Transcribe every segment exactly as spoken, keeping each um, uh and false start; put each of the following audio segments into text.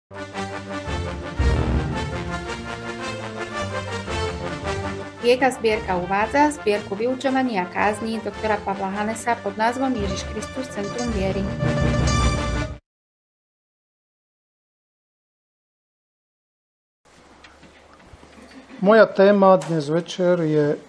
Viega zbierka uvádza zbierku vyučovania kázní doktora Pavla Hanesa pod názvom Ježiš Kristus Centrum viery. Moja téma dnes večer je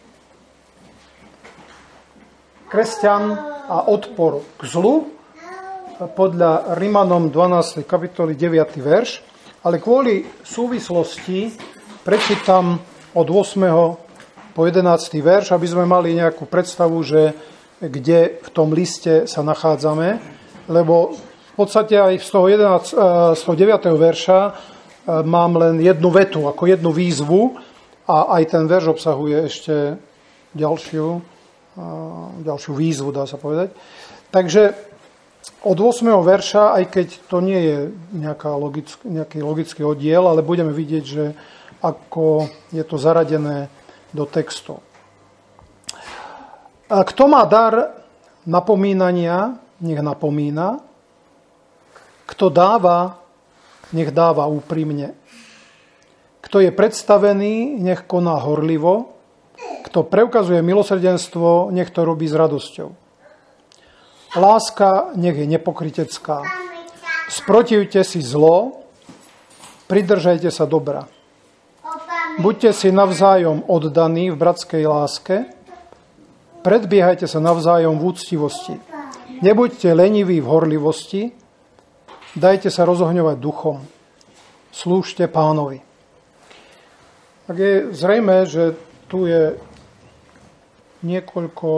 kresťan a odpor k zlu podľa Rimanom dvanástej kapitoly deviaty verš, ale kvôli súvislosti prečítam od ôsmeho po jedenásty verš, aby sme mali nejakú predstavu, že kde v tom liste sa nachádzame, lebo v podstate aj z toho, jedenásteho, z toho deviateho verša mám len jednu vetu, ako jednu výzvu a aj ten verš obsahuje ešte ďalšiu, ďalšiu výzvu, dá sa povedať. Takže od ôsmeho verša, aj keď to nie je nejaká logick, nejaký logický oddiel, ale budeme vidieť, že ako je to zaradené do textu. Kto má dar napomínania, nech napomína. Kto dáva, nech dáva úprimne. Kto je predstavený, nech koná horlivo. Kto preukazuje milosrdenstvo, nech to robí s radosťou. Láska nech je nepokrytecká. Sprotivte si zlo, pridržajte sa dobra. Buďte si navzájom oddaní v bratskej láske, predbiehajte sa navzájom v úctivosti. Nebuďte leniví v horlivosti, dajte sa rozohňovať duchom. Slúžte Pánovi. Tak je zrejmé, že tu je niekoľko,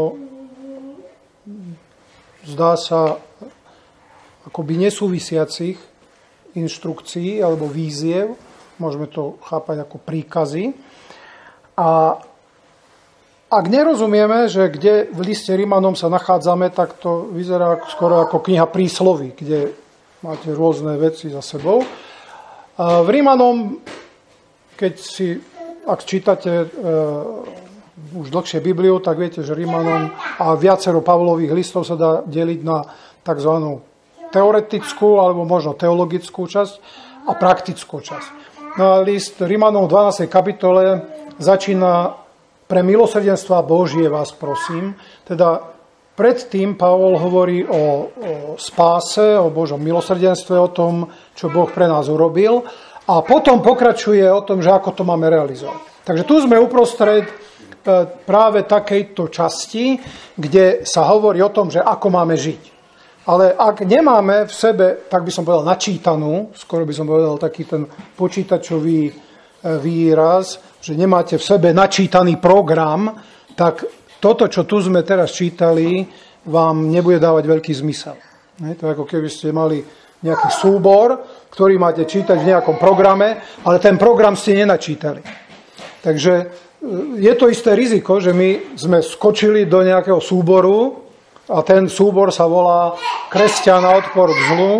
zdá sa, akoby nesúvisiacich inštrukcií alebo víziev. Môžeme to chápať ako príkazy. A ak nerozumieme, že kde v liste Rimanom sa nachádzame, tak to vyzerá skoro ako kniha prísloví, kde máte rôzne veci za sebou. A v Rimanom, keď si, ak čítate e, už dlhšie Bibliu, tak viete, že Rimanom a viacero Pavlových listov sa dá deliť na tzv. Teoretickú alebo možno teologickú časť a praktickú časť. No, list Rimanom v dvanástej kapitole začína pre milosrdenstva Božie vás prosím. Teda predtým Pavol hovorí o, o spáse, o Božom milosrdenstve, o tom, čo Boh pre nás urobil. A potom pokračuje o tom, že ako to máme realizovať. Takže tu sme uprostred práve takejto časti, kde sa hovorí o tom, že ako máme žiť. Ale ak nemáme v sebe, tak by som povedal, načítanú, skoro by som povedal taký ten počítačový výraz, že nemáte v sebe načítaný program, tak toto, čo tu sme teraz čítali, vám nebude dávať veľký zmysel. To je ako keby ste mali nejaký súbor, ktorý máte čítať v nejakom programe, ale ten program ste nenačítali. Takže je to isté riziko, že my sme skočili do nejakého súboru, a ten súbor sa volá Kresťan a odpor k zlu.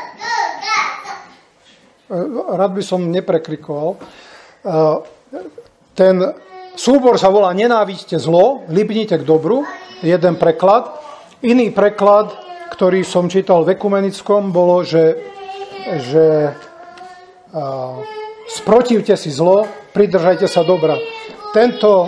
Rád by som neprekrikoval. Ten súbor sa volá Nenáviďte zlo, lipnite k dobru. Jeden preklad. Iný preklad, ktorý som čítal v ekumenickom, bolo, že, že sprotivte si zlo, pridržajte sa dobra. Tento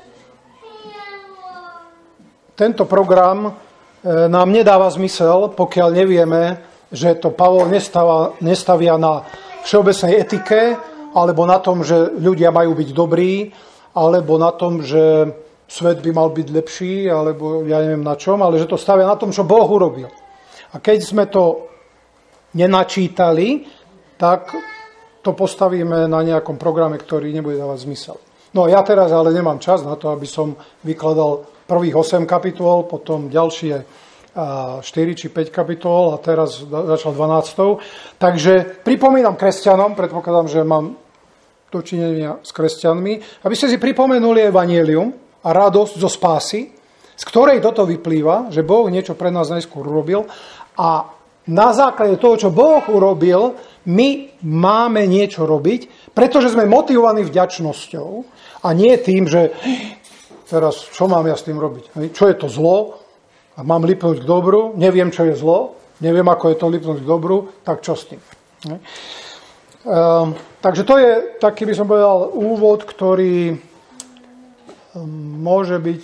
Tento program nám nedáva zmysel, pokiaľ nevieme, že to Pavol nestavia, nestavia na všeobecnej etike, alebo na tom, že ľudia majú byť dobrí, alebo na tom, že svet by mal byť lepší, alebo ja neviem na čom, ale že to stavia na tom, čo Boh urobil. A keď sme to nenačítali, tak to postavíme na nejakom programe, ktorý nebude dávať zmysel. No ja teraz ale nemám čas na to, aby som vykladal prvých osem kapitol, potom ďalšie štyri či päť kapitol a teraz začal dvanástou. Takže pripomínam kresťanom, predpokladám, že mám dočinenia s kresťanmi, aby ste si pripomenuli evanjelium a radosť zo spásy, z ktorej toto vyplýva, že Boh niečo pre nás najskôr urobil a na základe toho, čo Boh urobil, my máme niečo robiť, pretože sme motivovaní vďačnosťou a nie tým, že teraz čo mám ja s tým robiť? Čo je to zlo? A mám lipnúť k dobru? Neviem, čo je zlo. Neviem, ako je to lipnúť k dobru. Tak čo s tým? Um, takže to je taký, by som povedal, úvod, ktorý um, môže byť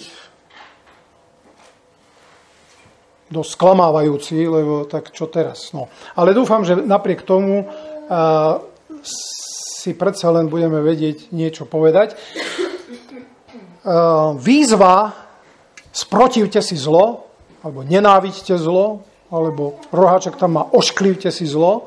dosť sklamávajúci, lebo tak čo teraz. No. Ale dúfam, že napriek tomu uh, si predsa len budeme vedieť niečo povedať. Uh, výzva sprotivte si zlo, alebo nenávidte zlo, alebo roháček tam má ošklivte si zlo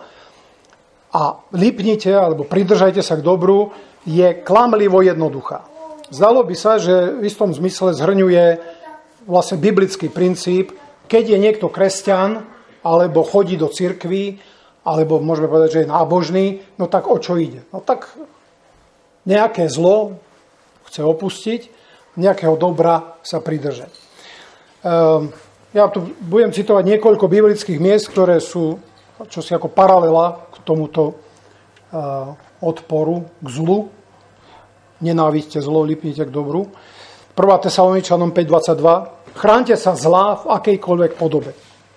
a lipnite, alebo pridržajte sa k dobru, je klamlivo jednoduchá. Zdalo by sa, že v istom zmysle zhrňuje vlastne biblický princíp, keď je niekto kresťan, alebo chodí do cirkvi, alebo môžeme povedať, že je nábožný, no tak o čo ide? No tak nejaké zlo chce opustiť, nejakého dobra sa pridržať. Um, ja tu budem citovať niekoľko biblických miest, ktoré sú čosi ako paralela k tomuto uh, odporu, k zlu. Nenávidte zlo, lipnite k dobru. prvá Tesaloničanom päť dvadsaťdva. Chránte sa zla v akejkoľvek podobe.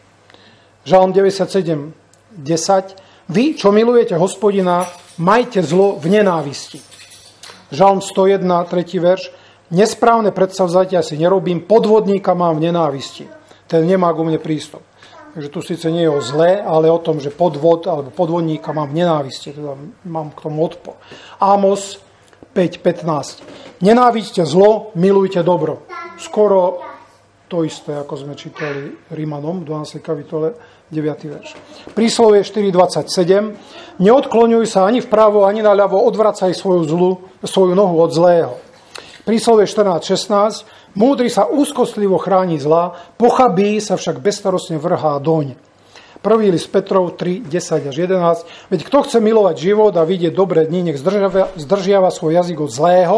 Žalm deväťdesiatsedem desať. Vy, čo milujete Hospodina, majte zlo v nenávisti. Žalm sto jeden, tretí verš. Nesprávne predsavzatia si nerobím, podvodníka mám v nenávisti. Ten nemá ku mne prístup. Takže tu síce nie je o zle, ale o tom, že podvod alebo podvodníka mám v nenávisti. Teda mám k tomu odpor. Ámos päť pätnásť. Nenávidte zlo, milujte dobro. Skoro to isté, ako sme čítali Rímanom v dvanástej kapitole, deviaty verš. Príslovie štyri dvadsaťsedem. Neodkloňuj sa ani vpravo, ani naľavo, odvracaj svoju, zlu, svoju nohu od zlého. Príslovie štrnásť šestnásť. Múdry sa úzkostlivo chráni zla, pochabí sa však bezstarostne vrhá doň. Prvý list Petrov tri desať až jedenásť. Veď kto chce milovať život a vidieť dobré dni, nech zdržiava, zdržiava svoj jazyk od zlého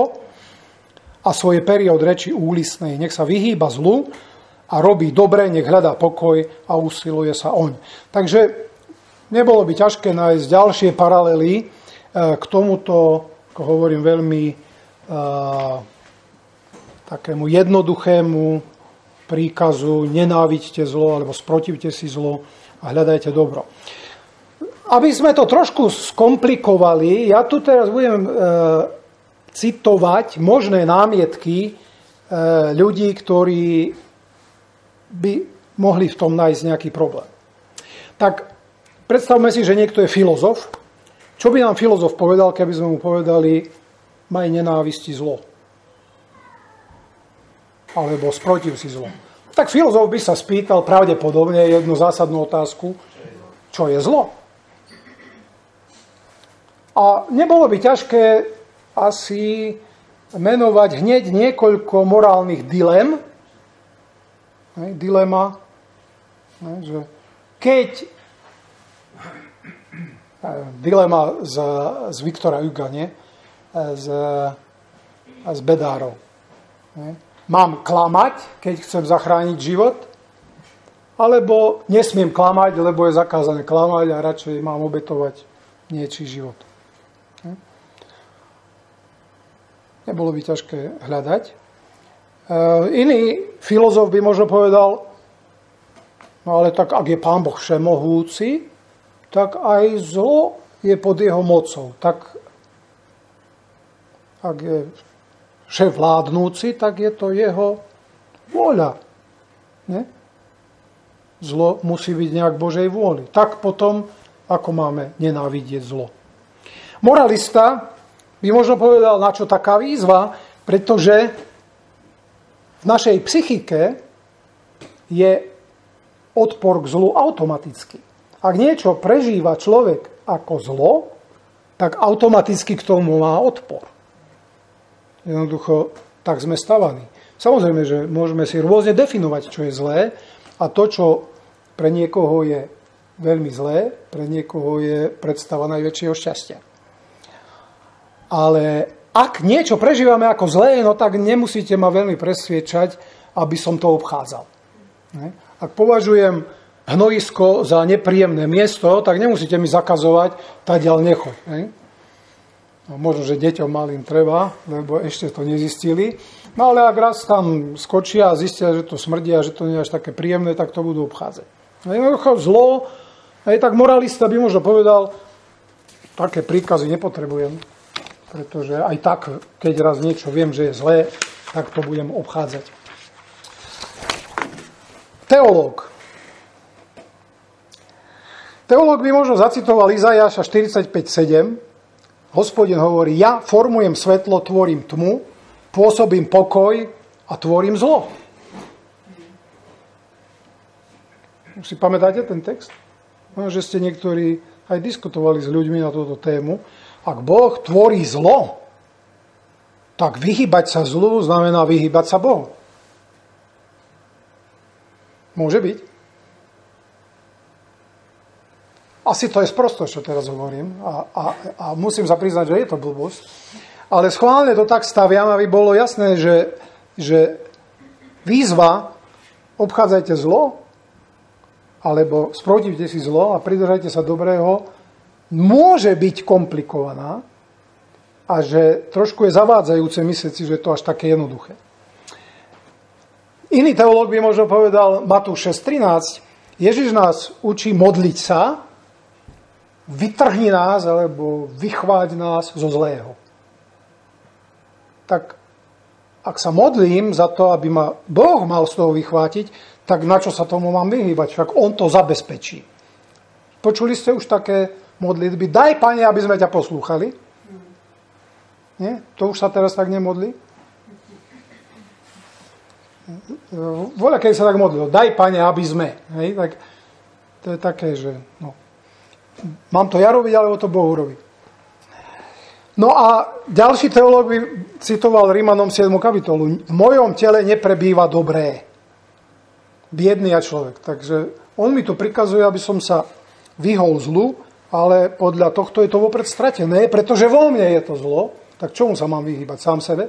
a svoje pery od reči úlisnej. Nech sa vyhýba zlu a robí dobre, nech hľadá pokoj a usiluje sa oň. Takže nebolo by ťažké nájsť ďalšie paralely k tomuto, ako hovorím, veľmi uh, takému jednoduchému príkazu nenávidte zlo alebo sprotivte si zlo a hľadajte dobro. Aby sme to trošku skomplikovali, ja tu teraz budem e, citovať možné námietky e, ľudí, ktorí by mohli v tom nájsť nejaký problém. Tak predstavme si, že niekto je filozof. Čo by nám filozof povedal, keby sme mu povedali maj nenávisti zlo? Alebo sprotiv si zlo. Tak filozof by sa spýtal pravdepodobne jednu zásadnú otázku, čo je zlo? A nebolo by ťažké asi menovať hneď niekoľko morálnych dilem. Dilema, že keď dilema z, z Viktora Huga, nie? Z, z Bedárov. Nie? Mám klamať, keď chcem zachrániť život? Alebo nesmiem klamať, lebo je zakázané klamať a radšej mám obetovať niečí život? Nebolo by ťažké hľadať. E, iný filozof by možno povedal, no ale tak ak je Pán Boh všemohúci, tak aj zlo je pod jeho mocou. Tak ak je šéf vládnúci, tak je to jeho vôľa. Nie? Zlo musí byť nejak Božej vôli. Tak potom, ako máme nenávidieť zlo. Moralista by možno povedal, na čo taká výzva, pretože v našej psychike je odpor k zlu automaticky. Ak niečo prežíva človek ako zlo, tak automaticky k tomu má odpor. Jednoducho, tak sme stavaní. Samozrejme, že môžeme si rôzne definovať, čo je zlé a to, čo pre niekoho je veľmi zlé, pre niekoho je predstava najväčšieho šťastia. Ale ak niečo prežívame ako zlé, no tak nemusíte ma veľmi presviečať, aby som to obchádzal. Ak považujem hnojisko za nepríjemné miesto, tak nemusíte mi zakazovať, tadiaľ nechoď. No, možno, že deťom malým treba, lebo ešte to nezistili. No ale ak raz tam skočia a zistia, že to smrdí a že to nie je až také príjemné, tak to budú obchádzať. No jednoducho zlo, aj tak moralista by možno povedal, také príkazy nepotrebujem, pretože aj tak, keď raz niečo viem, že je zlé, tak to budem obchádzať. Teológ. Teológ by možno zacitoval Izaiáša štyridsaťpäť sedem. Hospodin hovorí, ja formujem svetlo, tvorím tmu, pôsobím pokoj a tvorím zlo. Už si pamätáte ten text? No, že ste niektorí aj diskutovali s ľuďmi na túto tému. Ak Boh tvorí zlo, tak vyhýbať sa zlu znamená vyhýbať sa Bohu. Môže byť. Asi to je sprostosť, čo teraz hovorím. A, a, a musím sa priznať, že je to blbosť. Ale schválne to tak staviam, aby bolo jasné, že, že výzva obchádzajte zlo, alebo sprotivte si zlo a pridržajte sa dobrého, môže byť komplikovaná a že trošku je zavádzajúce myslieť si, že je to až také jednoduché. Iný teológ by možno povedal, Matúš šesť trinásť, Ježiš nás učí modliť sa, vytrhni nás alebo vychváť nás zo zlého. Tak ak sa modlím za to, aby ma Boh mal z toho vychvátiť, tak na čo sa tomu mám vyhýbať? Však on to zabezpečí. Počuli ste už také modlitby? Daj, Pane, aby sme ťa poslúchali. Nie? To už sa teraz tak nemodlí? Voľa, keď sa tak modlilo. Daj, Pane, aby sme. Hej? Tak, to je také, že no, mám to ja robiť, alebo to Boh robiť. No a ďalší teológ by citoval Rímanom siedmu kapitolu. V mojom tele neprebýva dobré. Biedný ja človek. Takže on mi tu prikazuje, aby som sa vyhol zlu, ale podľa tohto je to vopred stratené, pretože vo mne je to zlo. Tak čomu sa mám vyhýbať? Sám sebe?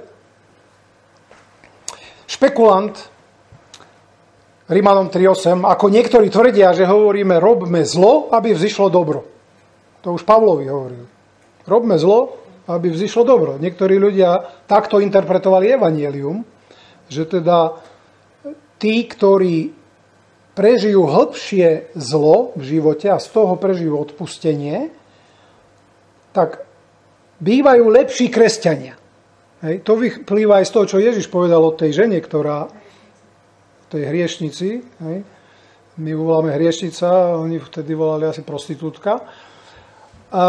Špekulant Rímanom tri osem, ako niektorí tvrdia, že hovoríme robme zlo, aby vzišlo dobro. To už Pavlovi hovoril. Robme zlo, aby vzišlo dobro. Niektorí ľudia takto interpretovali evanjelium, že teda tí, ktorí prežijú hĺbšie zlo v živote a z toho prežijú odpustenie, tak bývajú lepší kresťania. Hej, to vyplýva aj z toho, čo Ježiš povedal o tej žene, ktorá tej hriešnici, hej, my voláme hriešnica, oni vtedy volali asi prostitútka. A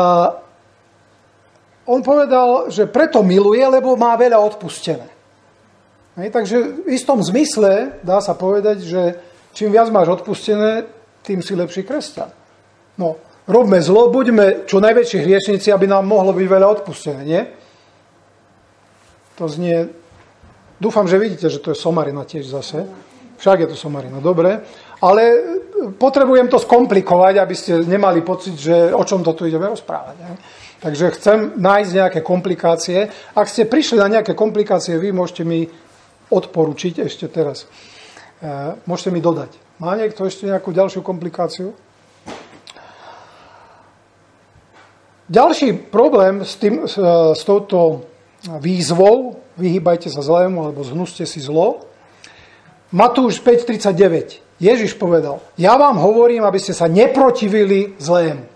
on povedal, že preto miluje, lebo má veľa odpustené. Hej, takže v istom zmysle dá sa povedať, že čím viac máš odpustené, tým si lepší kresťan. No, robme zlo, buďme čo najväčší hriešnici, aby nám mohlo byť veľa odpustené, nie? To znie... Dúfam, že vidíte, že to je somarina tiež zase. Však je to somarina, dobre. Ale potrebujem to skomplikovať, aby ste nemali pocit, že o čom to tu ideme rozprávať. Ne? Takže chcem nájsť nejaké komplikácie. Ak ste prišli na nejaké komplikácie, vy môžete mi odporučiť ešte teraz. E, môžete mi dodať. Má niekto ešte nejakú ďalšiu komplikáciu? Ďalší problém s, tým, s, s touto výzvou, vyhýbajte sa zlému alebo zhnuste si zlo. Matúš päť tridsaťdeväť. Ježiš povedal, ja vám hovorím, aby ste sa neprotivili zlému.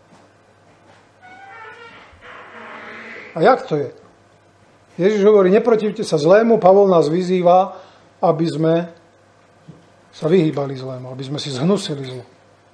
A jak to je? Ježiš hovorí, neprotivte sa zlému, Pavol nás vyzýva, aby sme sa vyhýbali zlému, aby sme si zhnusili zlo.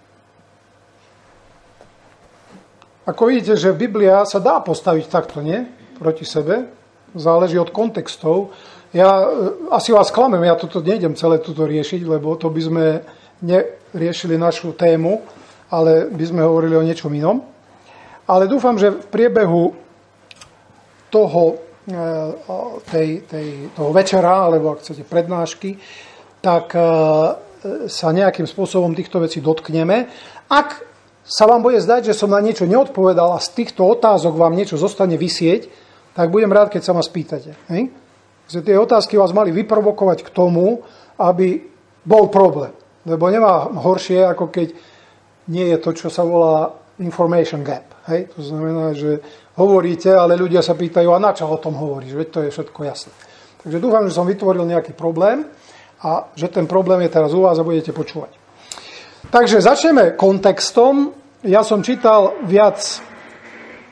Ako vidíte, že Biblia sa dá postaviť takto, nie? Proti sebe. Záleží od kontextov. Ja asi vás klamem, ja toto nejdem celé toto riešiť, lebo to by sme neriešili našu tému, ale by sme hovorili o niečom inom. Ale dúfam, že v priebehu toho, tej, tej, toho večera, alebo ak chcete prednášky, tak sa nejakým spôsobom týchto vecí dotkneme. Ak sa vám bude zdať, že som na niečo neodpovedal a z týchto otázok vám niečo zostane visieť, tak budem rád, keď sa ma spýtate. Hej? Že tie otázky vás mali vyprovokovať k tomu, aby bol problém. Lebo nemá horšie, ako keď nie je to, čo sa volá information gap. Hej? To znamená, že hovoríte, ale ľudia sa pýtajú, a na čo o tom hovoríš? Veď to je všetko jasné. Takže dúfam, že som vytvoril nejaký problém a že ten problém je teraz u vás a budete počúvať. Takže začneme kontextom. Ja som čítal viac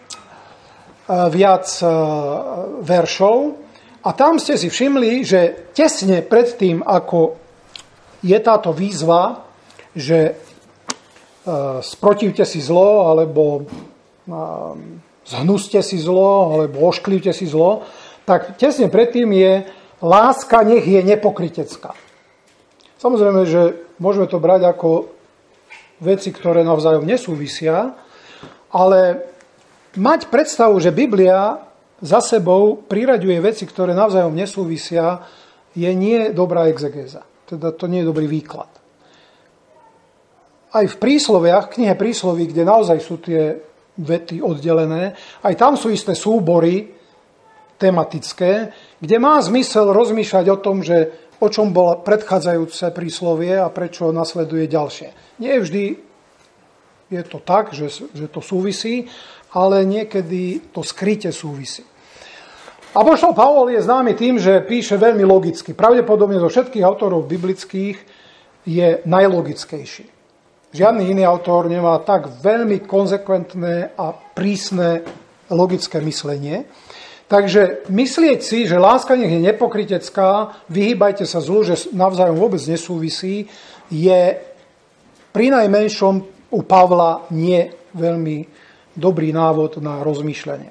viac veršov a tam ste si všimli, že tesne pred tým, ako je táto výzva, že sprotivte si zlo, alebo zhnuste si zlo, alebo ošklivte si zlo, tak tesne predtým je láska nech je nepokrytecká. Samozrejme, že môžeme to brať ako veci, ktoré navzájom nesúvisia, ale mať predstavu, že Biblia za sebou priraďuje veci, ktoré navzájom nesúvisia, je nie dobrá exegéza. Teda to nie je dobrý výklad. Aj v prísloviach, knihe prísloví, kde naozaj sú tie vety oddelené, aj tam sú isté súbory tematické, kde má zmysel rozmýšľať o tom, že o čom bolo predchádzajúce príslovie a prečo nasleduje ďalšie. Nie vždy je to tak, že, že to súvisí, ale niekedy to skryte súvisí. Apoštol Pavol je známy tým, že píše veľmi logicky. Pravdepodobne zo všetkých autorov biblických je najlogickejší. Žiadny iný autor nemá tak veľmi konzekventné a prísne logické myslenie. Takže myslieť si, že láska nech je nepokrytecká, vyhýbajte sa zlu, že navzájom vôbec nesúvisí, je pri najmenšom u Pavla nie veľmi dobrý návod na rozmýšľanie.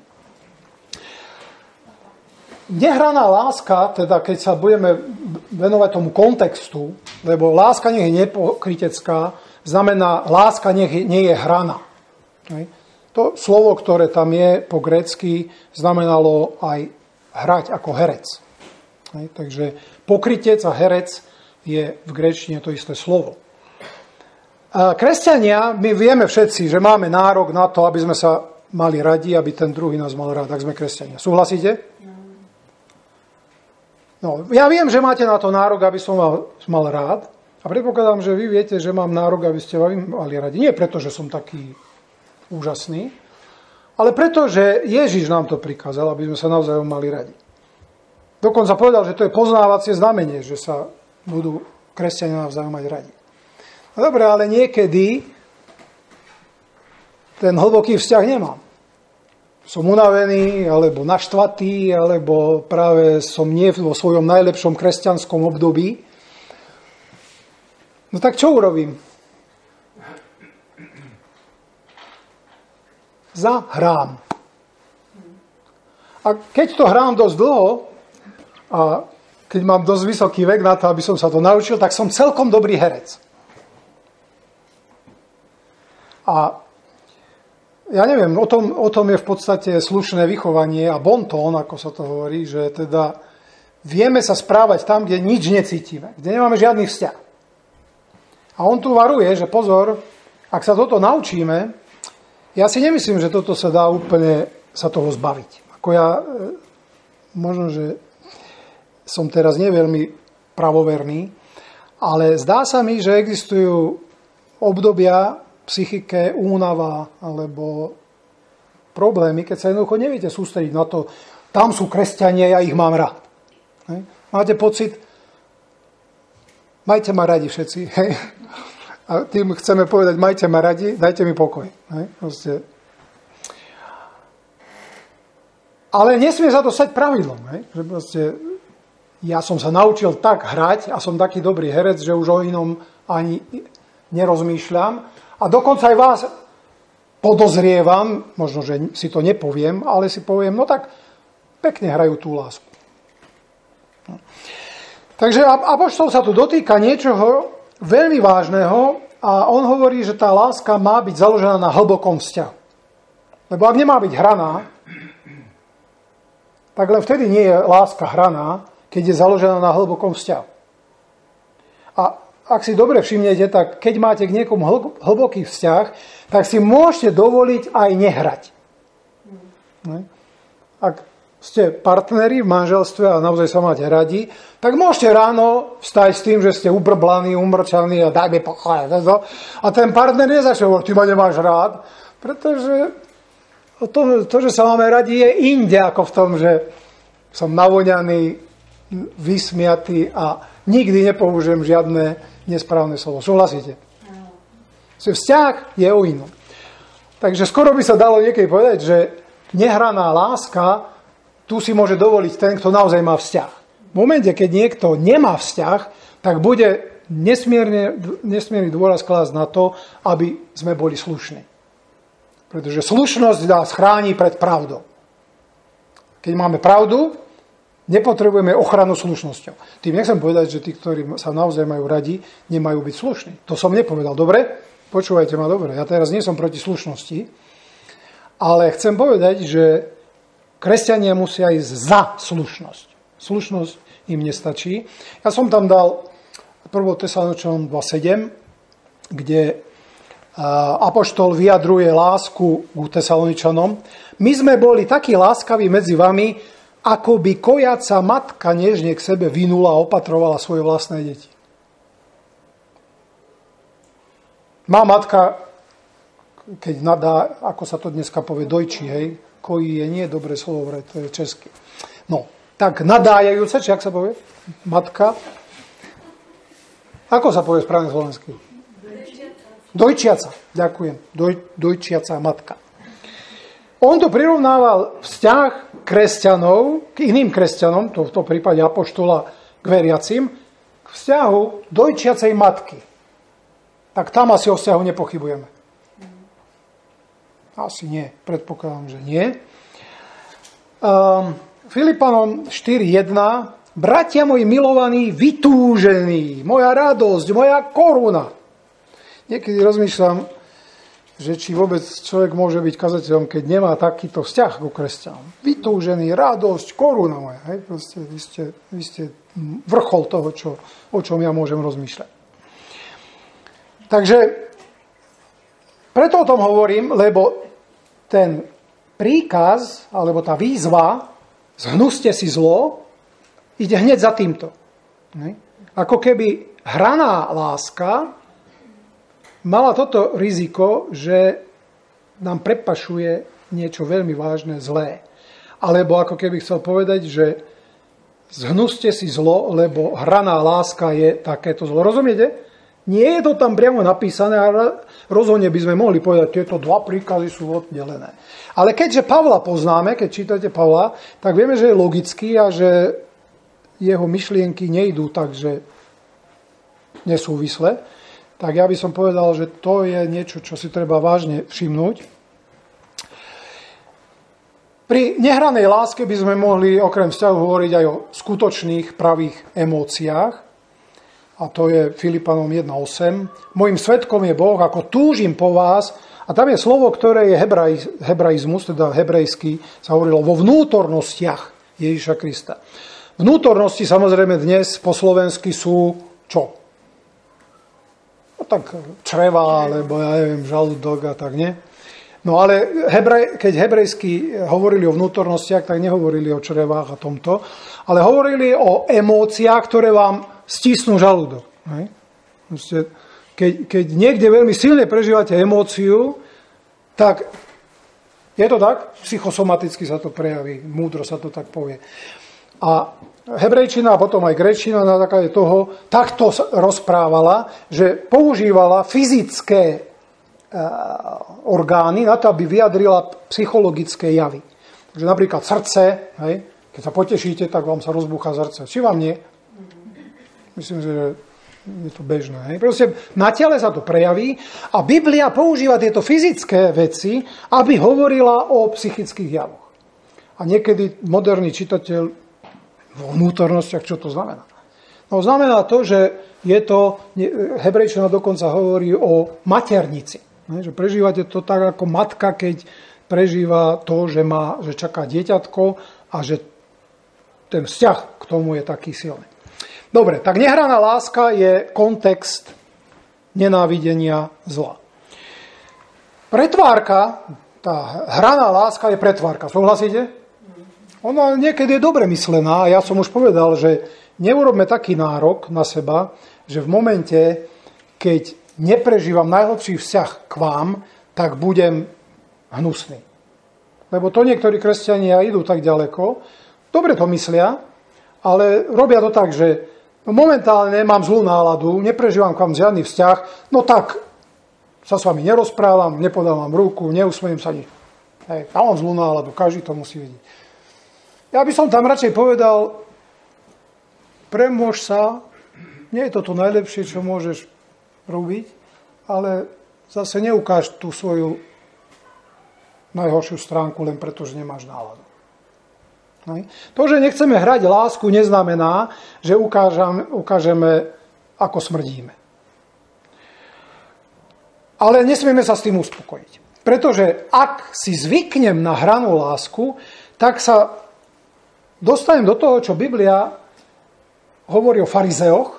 Nehraná láska, teda keď sa budeme venovať tomu kontextu, lebo láska nech je nepokrytecká, znamená láska nech nie je hraná. To slovo, ktoré tam je po grécky, znamenalo aj hrať ako herec. Takže pokrytec a herec je v gréčtine to isté slovo. Kresťania, my vieme všetci, že máme nárok na to, aby sme sa mali radi, aby ten druhý nás mal rád, ak sme kresťania. Súhlasíte? No, ja viem, že máte na to nárok, aby som vás mal rád a predpokladám, že vy viete, že mám nárok, aby ste vás mali radi. Nie preto, že som taký úžasný, ale preto, že Ježiš nám to prikázal, aby sme sa navzájom mali radi. Dokonca povedal, že to je poznávacie znamenie, že sa budú kresťania navzájom mať radi. No dobre, ale niekedy ten hlboký vzťah nemám. Som unavený, alebo naštvatý, alebo práve som nie vo svojom najlepšom kresťanskom období. No tak čo urobím? Zahrám. A keď to hrám dosť dlho, a keď mám dosť vysoký vek na to, aby som sa to naučil, tak som celkom dobrý herec. A ja neviem, o tom, o tom je v podstate slušné vychovanie a bontón, ako sa to hovorí, že teda vieme sa správať tam, kde nič necítime, kde nemáme žiadny vzťah. A on tu varuje, že pozor, ak sa toto naučíme, ja si nemyslím, že toto sa dá úplne sa toho zbaviť. Ako ja, možno, že som teraz neveľmi pravoverný, ale zdá sa mi, že existujú obdobia psychike, únava alebo problémy, keď sa jednoducho neviete sústrediť na to, tam sú kresťania, ja ich mám rád. Hej. Máte pocit, majte ma radi všetci. Hej. A tým chceme povedať, majte ma radi, dajte mi pokoj. Hej. Proste. Ale nesmie sa to stať pravidlom. Hej. Že proste, ja som sa naučil tak hrať a som taký dobrý herec, že už o inom ani nerozmýšľam. A dokonca aj vás podozrievam, možno, že si to nepoviem, ale si poviem, no tak pekne hrajú tú lásku. No. Takže apoštol sa tu dotýka niečoho veľmi vážneho a on hovorí, že tá láska má byť založená na hlbokom vzťahu. Lebo ak nemá byť hraná, tak len vtedy nie je láska hraná, keď je založená na hlbokom vzťahu. A ak si dobre všimnete, tak keď máte k niekomu hlboký vzťah, tak si môžete dovoliť aj nehrať. Ak ste partneri v manželstve a naozaj sa máte radi, tak môžete ráno vstať s tým, že ste ubrblaní, umrčaní a daj mi pokoj. A ten partner nezačne hovoriť, ty ma nemáš rád, pretože to, to, že sa máme radi, je inde ako v tom, že som navoňaný, vysmiatý a nikdy nepoužijem žiadne nesprávne slovo. Súhlasíte? Vzťah je o inom. Takže skoro by sa dalo niekedy povedať, že nehraná láska, tu si môže dovoliť ten, kto naozaj má vzťah. V momente, keď niekto nemá vzťah, tak bude nesmierne, nesmierny dôraz klásť na to, aby sme boli slušní. Pretože slušnosť nás chráni pred pravdou. Keď máme pravdu, nepotrebujeme ochranu slušnosťou. Tým nechcem povedať, že tí, ktorí sa naozaj majú radi, nemajú byť slušní. To som nepovedal. Dobre? Počúvajte ma dobre. Ja teraz nie som proti slušnosti, ale chcem povedať, že kresťania musia ísť za slušnosť. Slušnosť im nestačí. Ja som tam dal prvé Tesaloničanom dva sedem, kde apoštol vyjadruje lásku k Tesaloničanom. My sme boli takí láskaví medzi vami, ako by kojaca matka nežne k sebe vinula a opatrovala svoje vlastné deti. Má matka, keď nadá, ako sa to dneska povie, dojčí, hej, kojí je nie dobré slovo, to je česky. No, tak nadájajúce, či ak sa povie, matka, ako sa povie správne slovensky? Dojčiaca. Ďakujem. Doj, dojčiaca matka. On to prirovnával vzťah kresťanov k iným kresťanom, to v tom prípade apoštola k veriacim, k vzťahu dojčiacej matky. Tak tam asi o vzťahu nepochybujeme. Asi nie. Predpokladám, že nie. Um, Filipanom štyri jedna. Bratia moji milovaní, vytúžení, moja radosť, moja koruna. Niekedy rozmýšľam, že či vôbec človek môže byť kazateľom, keď nemá takýto vzťah ku kresťanom. Vytúžený, radosť, koruna moja. Hej? Proste, vy, ste, vy ste vrchol toho, čo, o čom ja môžem rozmýšľať. Takže preto o tom hovorím, lebo ten príkaz, alebo tá výzva, zhnuste si zlo, ide hneď za týmto. Ako keby hraná láska mala toto riziko, že nám prepašuje niečo veľmi vážne, zlé. Alebo ako keby chcel povedať, že zhnuste si zlo, lebo hraná láska je takéto zlo. Rozumiete? Nie je to tam priamo napísané, ale rozhodne by sme mohli povedať, tieto dva príkazy sú oddelené. Ale keďže Pavla poznáme, keď čítate Pavla, tak vieme, že je logický a že jeho myšlienky nejdú tak, že nesúvisle, tak ja by som povedal, že to je niečo, čo si treba vážne všimnúť. Pri nehranej láske by sme mohli okrem vzťahu hovoriť aj o skutočných pravých emóciách. A to je Filipanom jedna osem. Mojím svedkom je Boh, ako túžim po vás. A tam je slovo, ktoré je hebraj, hebraizmus, teda hebrejský, sa hovorilo vo vnútornostiach Ježiša Krista. Vnútornosti samozrejme dnes po slovensky sú čo? No tak čreva, alebo ja neviem, žalúdok a tak, nie? No ale hebrej, keď hebrejsky hovorili o vnútornostiach, tak nehovorili o črevách a tomto, ale hovorili o emóciách, ktoré vám stisnú žalúdok. Keď, keď niekde veľmi silne prežívate emóciu, tak je to tak? Psychosomaticky sa to prejaví, múdro sa to tak povie. A hebrejčina a potom aj gréčina na základe toho takto rozprávala, že používala fyzické orgány na to, aby vyjadrila psychologické javy. Takže napríklad srdce, hej, keď sa potešíte, tak vám sa rozbúcha srdce. Či vám nie? Myslím, že je to bežné. Hej. Proste na tele sa to prejaví a Biblia používa tieto fyzické veci, aby hovorila o psychických javoch. A niekedy moderný čitateľ vo vnútornostiach, čo to znamená? No znamená to, že je to, hebrejčina dokonca hovorí o maternici. Že prežívate to tak ako matka, keď prežíva to, že, má, že čaká dieťatko a že ten vzťah k tomu je taký silný. Dobre, tak nehraná láska je kontext nenávidenia zla. Pretvárka, tá hraná láska je pretvárka. Súhlasíte? Ona niekedy je dobre myslená a ja som už povedal, že neurobme taký nárok na seba, že v momente, keď neprežívam najlepší vzťah k vám, tak budem hnusný. Lebo to niektorí kresťania idú tak ďaleko, dobre to myslia, ale robia to tak, že momentálne mám zlú náladu, neprežívam k vám žiadny vzťah, no tak sa s vami nerozprávam, nepodávam ruku, neusmejem sa nič. Hej, a on zlú náladu, každý to musí vidieť. Ja by som tam radšej povedal, premôž sa, nie je to to najlepšie, čo môžeš robiť, ale zase neukáž tú svoju najhoršiu stránku len preto, že nemáš náladu. Hej. To, že nechceme hrať lásku, neznamená, že ukážeme, ukážeme ako smrdíme. Ale nesmieme sa s tým uspokojiť. Pretože ak si zvyknem na hranú lásku, tak sa dostanem do toho, čo Biblia hovorí o farizeoch.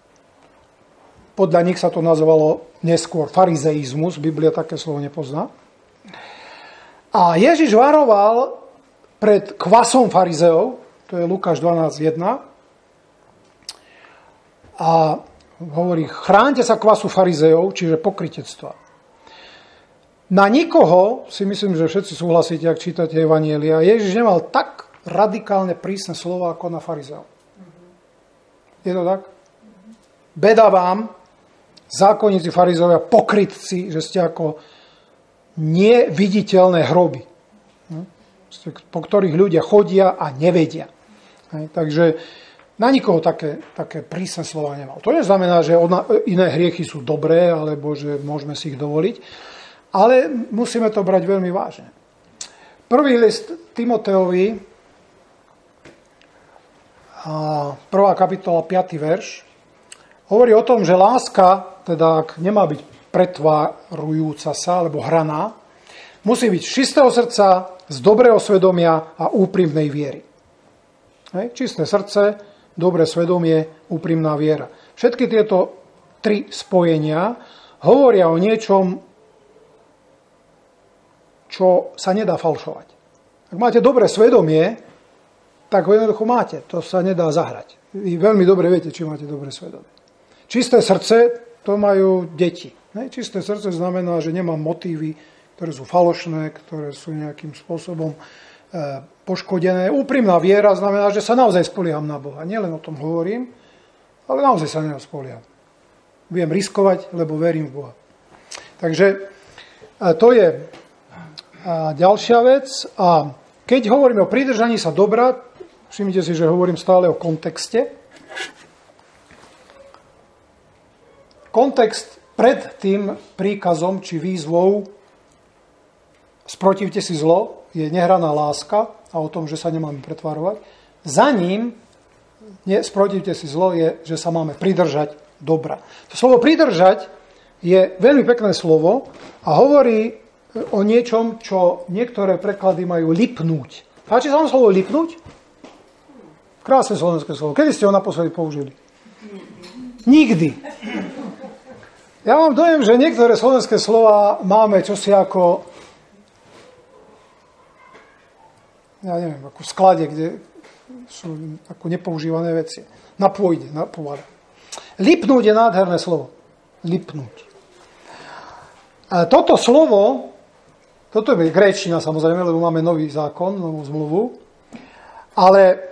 Podľa nich sa to nazvalo neskôr farizeizmus. Biblia také slovo nepozná. A Ježiš varoval pred kvasom farizeov, to je Lukáš dvanásť jedna. A hovorí, chránte sa kvasu farizeov, čiže pokrytectva. Na nikoho, si myslím, že všetci súhlasíte, ak čítate Evanjelia, Ježiš nemal tak radikálne prísne slova ako na farizeov. Je to tak? Beda vám, zákonníci farizeovia, pokrytci, že ste ako neviditeľné hroby, po ktorých ľudia chodia a nevedia. Takže na nikoho také, také prísne slova nemal. To neznamená, že iné hriechy sú dobré, alebo že môžeme si ich dovoliť, ale musíme to brať veľmi vážne. Prvý list Timoteovi, prvá kapitola, piaty verš, hovorí o tom, že láska, teda ak nemá byť pretvárujúca sa, alebo hraná, musí byť z čistého srdca, z dobrého svedomia a úprimnej viery. Hej? Čisté srdce, dobré svedomie, úprimná viera. Všetky tieto tri spojenia hovoria o niečom, čo sa nedá falšovať. Ak máte dobré svedomie, tak ho jednoducho máte. To sa nedá zahrať. Vy veľmi dobre viete, či máte dobré svedomie. Čisté srdce, to majú deti. Hej? Čisté srdce znamená, že nemám motívy, ktoré sú falošné, ktoré sú nejakým spôsobom e, poškodené. Úprimná viera znamená, že sa naozaj spolieham na Boha. Nielen o tom hovorím, ale naozaj sa na neho spolieham. Viem riskovať, lebo verím v Boha. Takže e, to je e, ďalšia vec. A keď hovoríme o pridržaní sa dobra, všimnite si, že hovorím stále o kontexte. Kontext pred tým príkazom či výzvou sprotivte si zlo, je nehraná láska a o tom, že sa nemáme pretvárovať. Za ním, nie, sprotivte si zlo, je, že sa máme pridržať dobra. To slovo pridržať je veľmi pekné slovo a hovorí o niečom, čo niektoré preklady majú lipnúť. Páči sa vám slovo lipnúť? Krásne slovenské slovo. Kedy ste ho naposledy použili? Nikdy. Ja mám dojem, že niektoré slovenské slova máme čosi ako ja neviem, ako v sklade, kde sú ako nepoužívané veci. Na pôjde, na pôvade. Lipnúť je nádherné slovo. Lipnúť. A toto slovo, toto je gréčtina samozrejme, lebo máme nový zákon, novú zmluvu, ale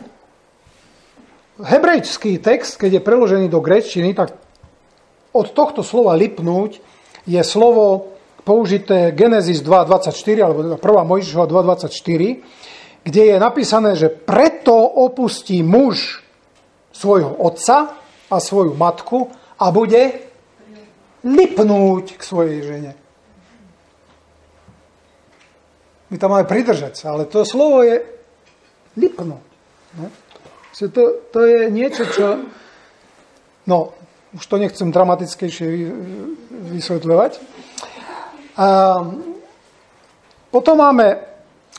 hebrejský text, keď je preložený do gréčtiny, tak od tohto slova lipnúť je slovo použité Genesis dva dvadsaťštyri, alebo prvá Mojžišova dva dvadsaťštyri, kde je napísané, že preto opustí muž svojho otca a svoju matku a bude lipnúť k svojej žene. My tam máme pridržať sa, ale to slovo je lipnúť. To, to je niečo, čo... No, už to nechcem dramatickejšie vysvetľovať. A potom máme,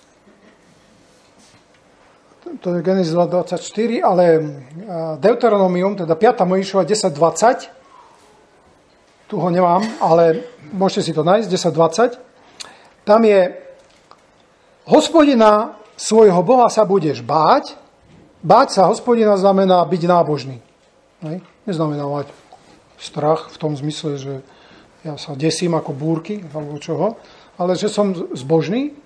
to je Genesis dva dvadsaťštyri, ale Deuteronomium, teda piata Mojžišova desať dvadsať, tu ho nemám, ale môžete si to nájsť, desať dvadsať, tam je Hospodina svojho Boha sa budeš báť. Báť sa Hospodina znamená byť nábožný. Neznamená mať strach v tom zmysle, že ja sa desím ako búrky, alebo čoho, ale že som zbožný.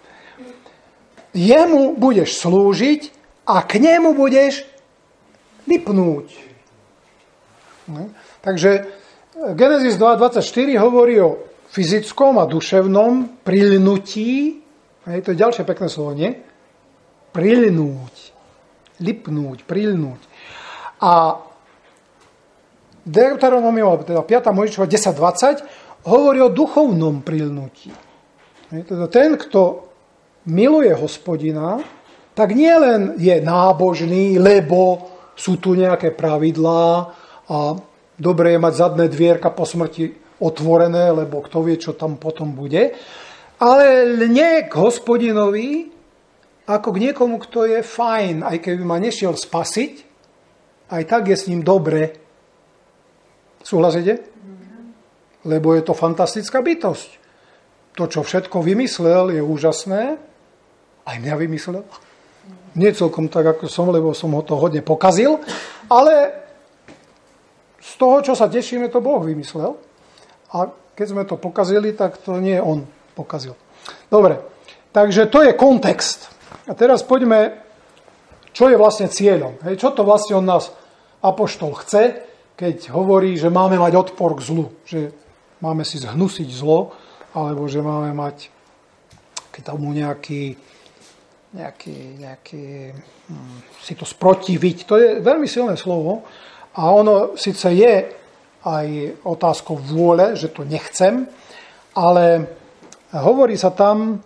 Jemu budeš slúžiť a k nemu budeš lipnúť. Takže Genesis dva dvadsaťštyri hovorí o fyzickom a duševnom prilnutí, hej, to je ďalšie pekné slovo, nie? Prilnúť, lipnúť, prilnúť. A Deuteronomium, teda piata Mojžišova desať dvadsať, hovorí o duchovnom prilnutí. Teda ten, kto miluje Hospodina, tak nielen je nábožný, lebo sú tu nejaké pravidlá a dobre je mať zadné dvierka po smrti otvorené, lebo kto vie, čo tam potom bude, ale lne k Hospodinovi ako k niekomu, kto je fajn, aj keby ma nešiel spasiť, aj tak je s ním dobre. Súhlasíte? Lebo je to fantastická bytosť. To, čo všetko vymyslel, je úžasné. Aj mňa vymyslel. Nie celkom tak, ako som, lebo som ho to hodne pokazil. Ale z toho, čo sa tešíme, to Boh vymyslel. A keď sme to pokazili, tak to nie on pokazil. Dobre, takže to je kontext. A teraz poďme, čo je vlastne cieľom. Hej, čo to vlastne od nás apoštol chce, keď hovorí, že máme mať odpor k zlu. Že máme si zhnusiť zlo, alebo že máme mať keď tomu nejaký, nejaký, nejaký hm, si to sprotiviť. To je veľmi silné slovo a ono síce je aj otázkou vôle, že to nechcem, ale hovorí sa tam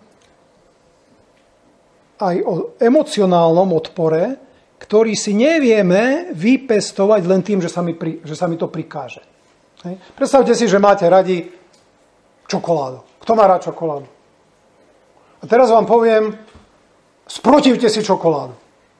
aj o emocionálnom odpore, ktorý si nevieme vypestovať len tým, že sa mi, pri, že sa mi to prikáže. Hej. Predstavte si, že máte radi čokoládu. Kto má rád čokoládu? A teraz vám poviem, sprotivte si čokoládu.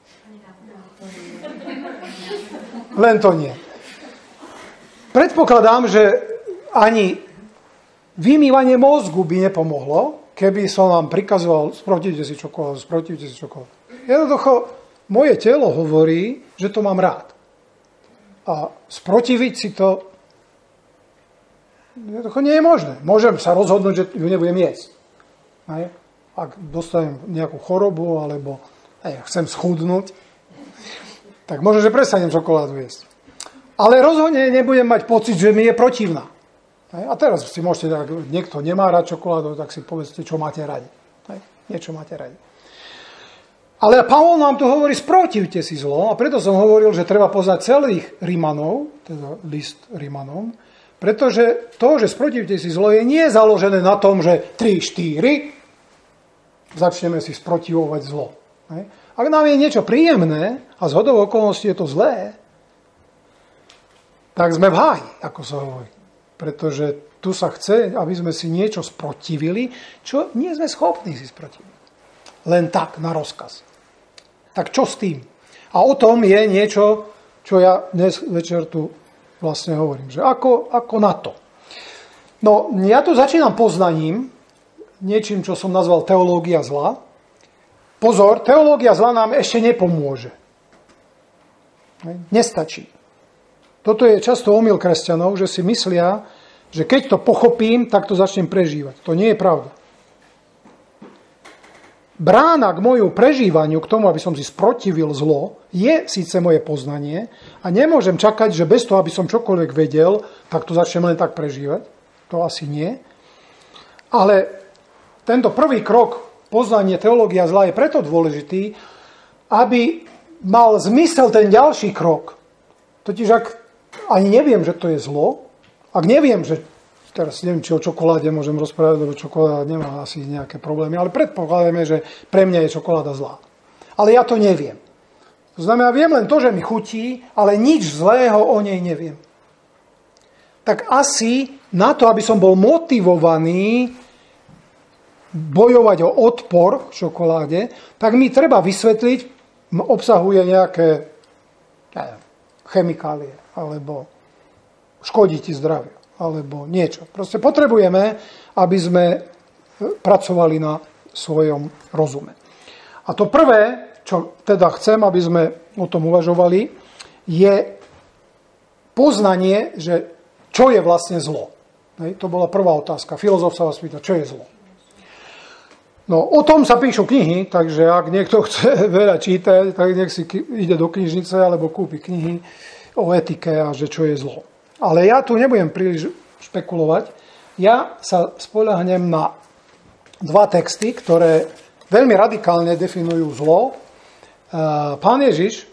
Len to nie. Predpokladám, že ani vymývanie mozgu by nepomohlo, keby som vám prikazoval, sprotivte si čokoládu, sprotivte si čokoládu. Jednoducho, moje telo hovorí, že to mám rád. A sprotiviť si to jednoducho nie je možné. Môžem sa rozhodnúť, že ju nebudem jesť. Aj? Ak dostanem nejakú chorobu, alebo aj chcem schudnúť, tak možno, že prestanem čokoládu jesť. Ale rozhodne nebudem mať pocit, že mi je protivná. Aj? A teraz si môžete, ak niekto nemá rád čokoládu, tak si povedzte, čo máte radi. Aj? Niečo máte radi. Ale Pavol nám tu hovorí, sprotivte si zlo, a preto som hovoril, že treba poznať celých Rimanov, teda list Rimanom, pretože to, že sprotivte si zlo, je nie založené na tom, že tri štyri začneme si sprotivovať zlo. Ak nám je niečo príjemné a zhodou okolností je to zlé, tak sme v háji, ako sa hovorí. Pretože tu sa chce, aby sme si niečo sprotivili, čo nie sme schopní si sprotiviť. Len tak, na rozkaz. Tak čo s tým? A o tom je niečo, čo ja dnes večer tu vlastne hovorím. Že ako, ako na to? No, ja tu začínam poznaním, niečím, čo som nazval teológia zla. Pozor, teológia zla nám ešte nepomôže. Nestačí. Toto je často omyl kresťanov, že si myslia, že keď to pochopím, tak to začnem prežívať. To nie je pravda. Brána k môjmu prežívaniu, k tomu, aby som si sprotivil zlo, je síce moje poznanie a nemôžem čakať, že bez toho, aby som čokoľvek vedel, tak to začnem len tak prežívať. To asi nie. Ale tento prvý krok, poznanie teológia zla, je preto dôležitý, aby mal zmysel ten ďalší krok. Totiž ak ani neviem, že to je zlo, ak neviem, že teraz neviem, či o čokoláde môžem rozprávať, lebo čokoláda nemá asi nejaké problémy, ale predpokladáme, že pre mňa je čokoláda zlá. Ale ja to neviem. To znamená, viem len to, že mi chutí, ale nič zlého o nej neviem. Tak asi na to, aby som bol motivovaný bojovať o odpor k čokoláde, tak mi treba vysvetliť, obsahuje nejaké neviem, chemikálie, alebo škodí ti zdraviu, alebo niečo. Proste potrebujeme, aby sme pracovali na svojom rozume. A to prvé, čo teda chcem, aby sme o tom uvažovali, je poznanie, že čo je vlastne zlo. Hej, to bola prvá otázka. Filozof sa vás pýta, čo je zlo. No, o tom sa píšu knihy, takže ak niekto chce veľa čítať, tak nech si ide do knižnice alebo kúpi knihy o etike a že čo je zlo. Ale ja tu nebudem príliš špekulovať. ja sa spoľahnem na dva texty, ktoré veľmi radikálne definujú zlo. Pán Ježiš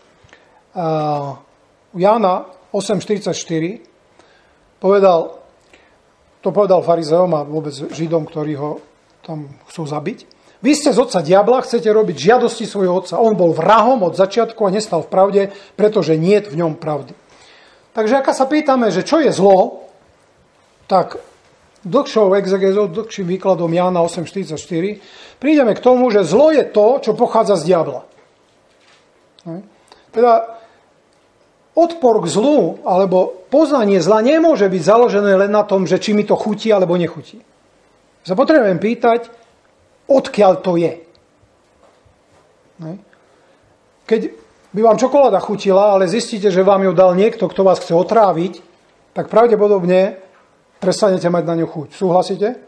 u Jána osem štyridsaťštyri povedal, to povedal farizeom a vôbec Židom, ktorí ho tam chcú zabiť. Vy ste z otca diabla, chcete robiť žiadosti svojho otca. On bol vrahom od začiatku a nestal v pravde, pretože niet v ňom pravdy. Takže ak sa pýtame, že čo je zlo, tak dlhšou exegezou, dlhším výkladom Jána osem štyridsaťštyri prídeme k tomu, že zlo je to, čo pochádza z diabla. Teda odpor k zlu alebo poznanie zla nemôže byť založené len na tom, že či mi to chutí alebo nechutí. Sa potrebujem pýtať, odkiaľ to je. Keď by vám čokoláda chutila, ale zistíte, že vám ju dal niekto, kto vás chce otráviť, tak pravdepodobne prestanete mať na ňu chuť. Súhlasíte?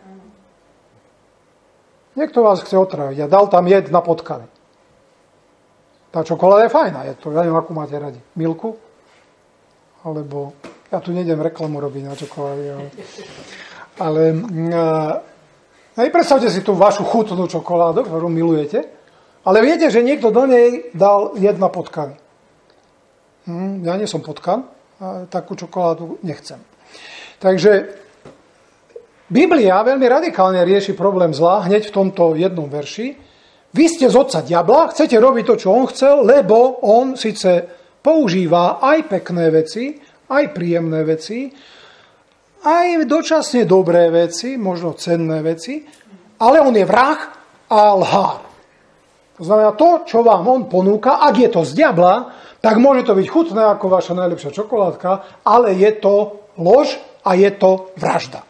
Niekto vás chce otráviť a dal tam jed na potkany. Tá čokoláda je fajná, je to, ja neviem, akú máte radi. Milku? Alebo, ja tu nejdem reklamu robiť na čokolády, ale... ale uh, predstavte si tú vašu chutnú čokoládu, ktorú milujete, ale viete, že niekto do nej dal jed na potkany. Hm, ja nie som potkan, a takú čokoládu nechcem. Takže Biblia veľmi radikálne rieši problém zla hneď v tomto jednom verši. Vy ste z otca diabla, chcete robiť to, čo on chcel, lebo on síce používa aj pekné veci, aj príjemné veci, aj dočasne dobré veci, možno cenné veci, ale on je vrah a lhár. To znamená, to, čo vám on ponúka, ak je to z diabla, tak môže to byť chutné ako vaša najlepšia čokoládka, ale je to lož a je to vražda.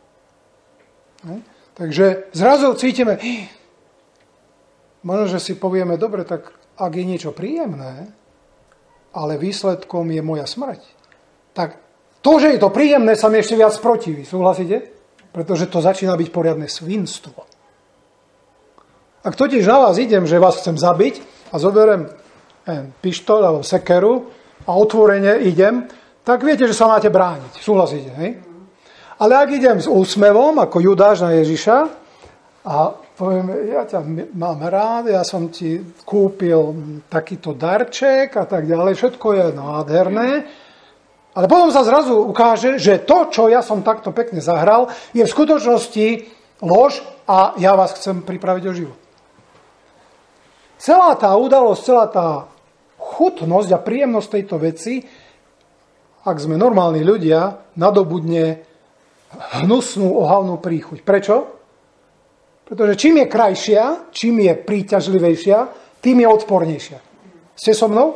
Takže zrazu cítime, možno, že si povieme, dobre, tak ak je niečo príjemné, ale výsledkom je moja smrť, tak to, že je to príjemné, sa mi ešte viac protiví. Súhlasíte? Pretože to začína byť poriadne svinstvo. Ak totiž na vás idem, že vás chcem zabiť a zoberiem pištol alebo sekeru a otvorene idem, tak viete, že sa máte brániť. Súhlasíte, hej? Ale ak idem s úsmevom, ako Judáš na Ježiša, a poviem, ja ťa mám rád, ja som ti kúpil takýto darček a tak ďalej, všetko je nádherné, ale potom sa zrazu ukáže, že to, čo ja som takto pekne zahral, je v skutočnosti lož a ja vás chcem pripraviť o život. Celá tá udalosť, celá tá chutnosť a príjemnosť tejto veci, ak sme normálni ľudia, nadobudne hnusnú, ohavnú príchuť. Prečo? Pretože čím je krajšia, čím je príťažlivejšia, tým je odpornejšia. Ste so mnou?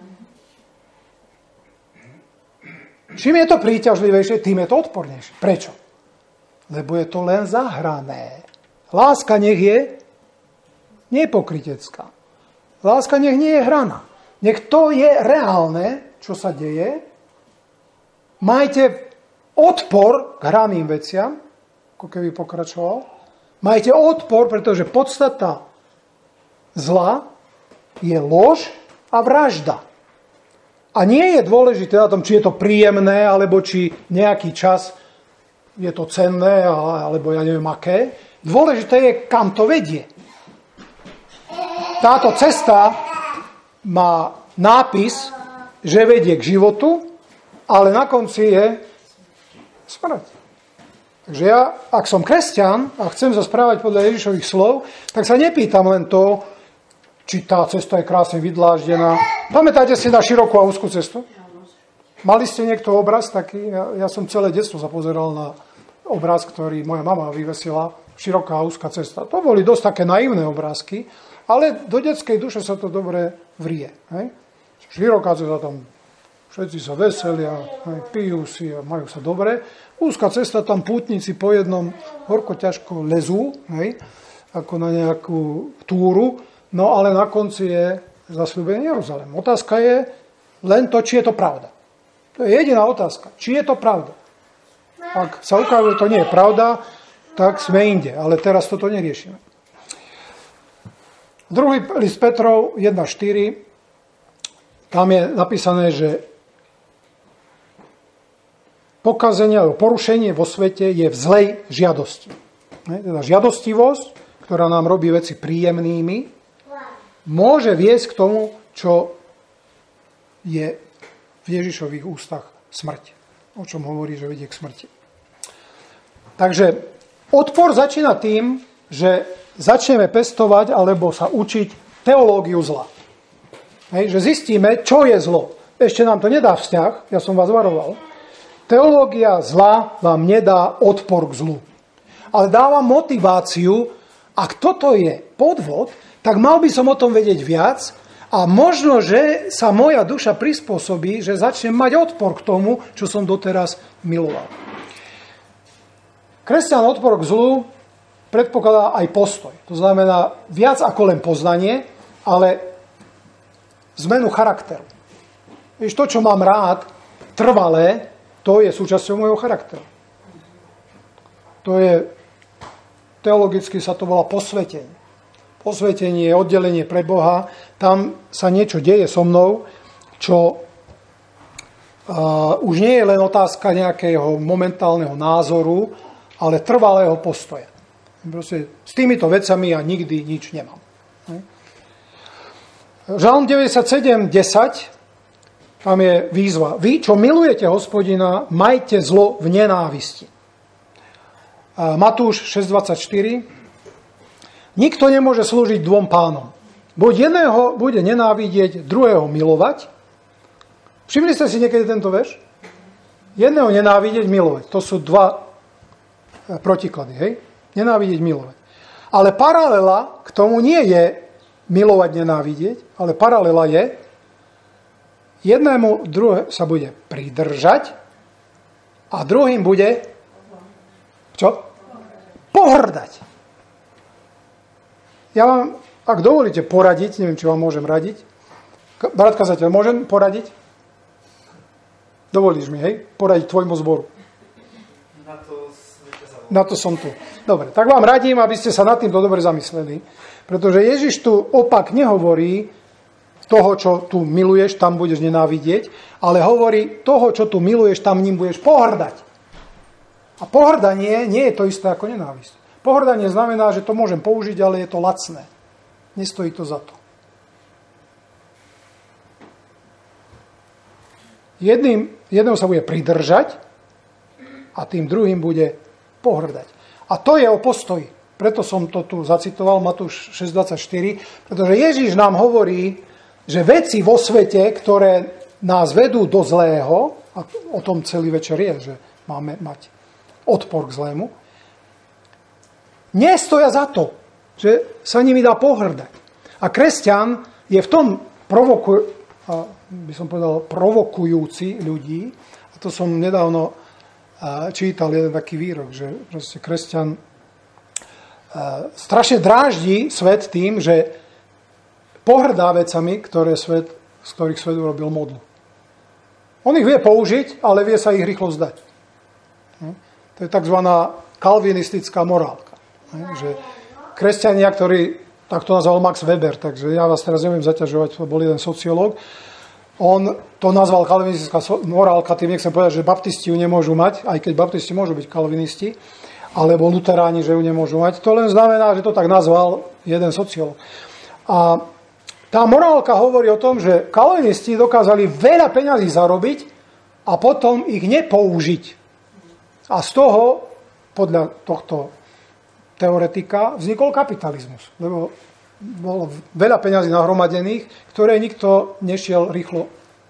Čím je to príťažlivejšie, tým je to odpornejšie. Prečo? Lebo je to len zahrané. Láska nech je nepokrytecká. Láska nech nie je hraná. Nech to je reálne, čo sa deje. Majte odpor k hraným veciam, ako keby pokračoval. Majte odpor, pretože podstata zla je lož a vražda. A nie je dôležité na tom, či je to príjemné, alebo či nejaký čas je to cenné, alebo ja neviem aké. Dôležité je, kam to vedie. Táto cesta má nápis, že vedie k životu, ale na konci je smrť. Takže ja, ak som kresťan a chcem sa správať podľa Ježišových slov, tak sa nepýtam len to, či tá cesta je krásne vydláždená. Pamätáte si na širokú a úzkú cestu? Mali ste niekto obraz taký? Ja, ja som celé detstvo sa pozeral na obraz, ktorý moja mama vyvesila, Široká a úzka cesta. To boli dosť také naivné obrázky, ale do detskej duše sa to dobre vrie. Hej? Široká cesta, tam všetci sa veselia, hej, pijú si a majú sa dobre. Úzka cesta, tam pútnici po jednom horko ťažko lezú, hej, ako na nejakú túru, no ale na konci je zasľúbený Jeruzalém. Otázka je len to, či je to pravda. To je jediná otázka. Či je to pravda. Ak sa ukáže, že to nie je pravda, tak sme inde. Ale teraz toto neriešime. Druhý list Petrov jedna štyri, tam je napísané, že pokazenie alebo porušenie vo svete je v zlej žiadosti. Teda žiadostivosť, ktorá nám robí veci príjemnými, môže viesť k tomu, čo je v Ježišových ústach smrť. O čom hovorí, že vedie k smrti. Takže odpor začína tým, že začneme pestovať alebo sa učiť teológiu zla. Hej, že zistíme, čo je zlo. Ešte nám to nedá vzťah, ja som vás varoval. Teológia zla vám nedá odpor k zlu. Ale dáva motiváciu, ak toto je podvod, tak mal by som o tom vedieť viac a možno, že sa moja duša prispôsobí, že začnem mať odpor k tomu, čo som doteraz miloval. Kresťan odpor k zlu predpokladá aj postoj. To znamená viac ako len poznanie, ale zmenu charakteru. Víš, to, čo mám rád, trvalé, to je súčasťou môjho charakteru. To je, teologicky sa to volá posvetenie. Posvetenie je oddelenie pre Boha. Tam sa niečo deje so mnou, čo uh, už nie je len otázka nejakého momentálneho názoru, ale trvalého postoja. Proste s týmito vecami ja nikdy nič nemám. Žalm deväťdesiatsedem desať, tam je výzva. Vy, čo milujete Hospodina, majte zlo v nenávisti. Matúš šesť dvadsaťštyri. Nikto nemôže slúžiť dvom pánom. Buď jedného bude nenávidieť, druhého milovať. Všimli ste si niekedy tento verš? Jedného nenávidieť, milovať. To sú dva protiklady, hej? Nenávidieť, milovať. Ale paralela k tomu nie je milovať, nenávidieť, ale paralela je, jednému druhé sa bude pridržať a druhým bude čo? Pohrdať. Ja vám, ak dovolíte poradiť, neviem, či vám môžem radiť. Brat kazateľ, môžem poradiť? Dovolíš mi, hej? Poradiť tvojmu zboru. Na to, Na to som tu. Dobre, tak vám radím, aby ste sa nad týmto dobre zamysleli. Pretože Ježiš tu opak nehovorí toho, čo tu miluješ, tam budeš nenávidieť, ale hovorí toho, čo tu miluješ, tam ním budeš pohrdať. A pohrdanie nie je to isté ako nenávisť. Pohrdanie znamená, že to môžem použiť, ale je to lacné. Nestojí to za to. Jedným, jedného sa bude pridržať a tým druhým bude pohrdať. A to je o postoji. Preto som to tu zacitoval, Matúš šesť dvadsaťštyri, pretože Ježiš nám hovorí, že veci vo svete, ktoré nás vedú do zlého, a o tom celý večer je, že máme mať odpor k zlému, nestoja za to, že sa nimi dá pohrdať. A kresťan je v tom provoku, by som povedal, provokujúci ľudí. A to som nedávno čítal jeden taký výrok, že proste kresťan strašne dráždi svet tým, že pohrdá vecami, ktoré svet, z ktorých svet urobil modlu. On ich vie použiť, ale vie sa ich rýchlo zdať. To je tzv. Kalvinistická morálka. Že kresťania, ktorí, tak to nazval Max Weber, takže ja vás teraz neviem zaťažovať, to bol jeden sociológ, on to nazval kalvinistická morálka, tým nechcem povedať, že baptisti ju nemôžu mať, aj keď baptisti môžu byť kalvinisti, alebo luteráni, že ju nemôžu mať. To len znamená, že to tak nazval jeden sociológ. A tá morálka hovorí o tom, že kalvinisti dokázali veľa peňazí zarobiť a potom ich nepoužiť. A z toho, podľa tohto teoretika, vznikol kapitalizmus. Lebo bolo veľa peňazí nahromadených, ktoré nikto nešiel rýchlo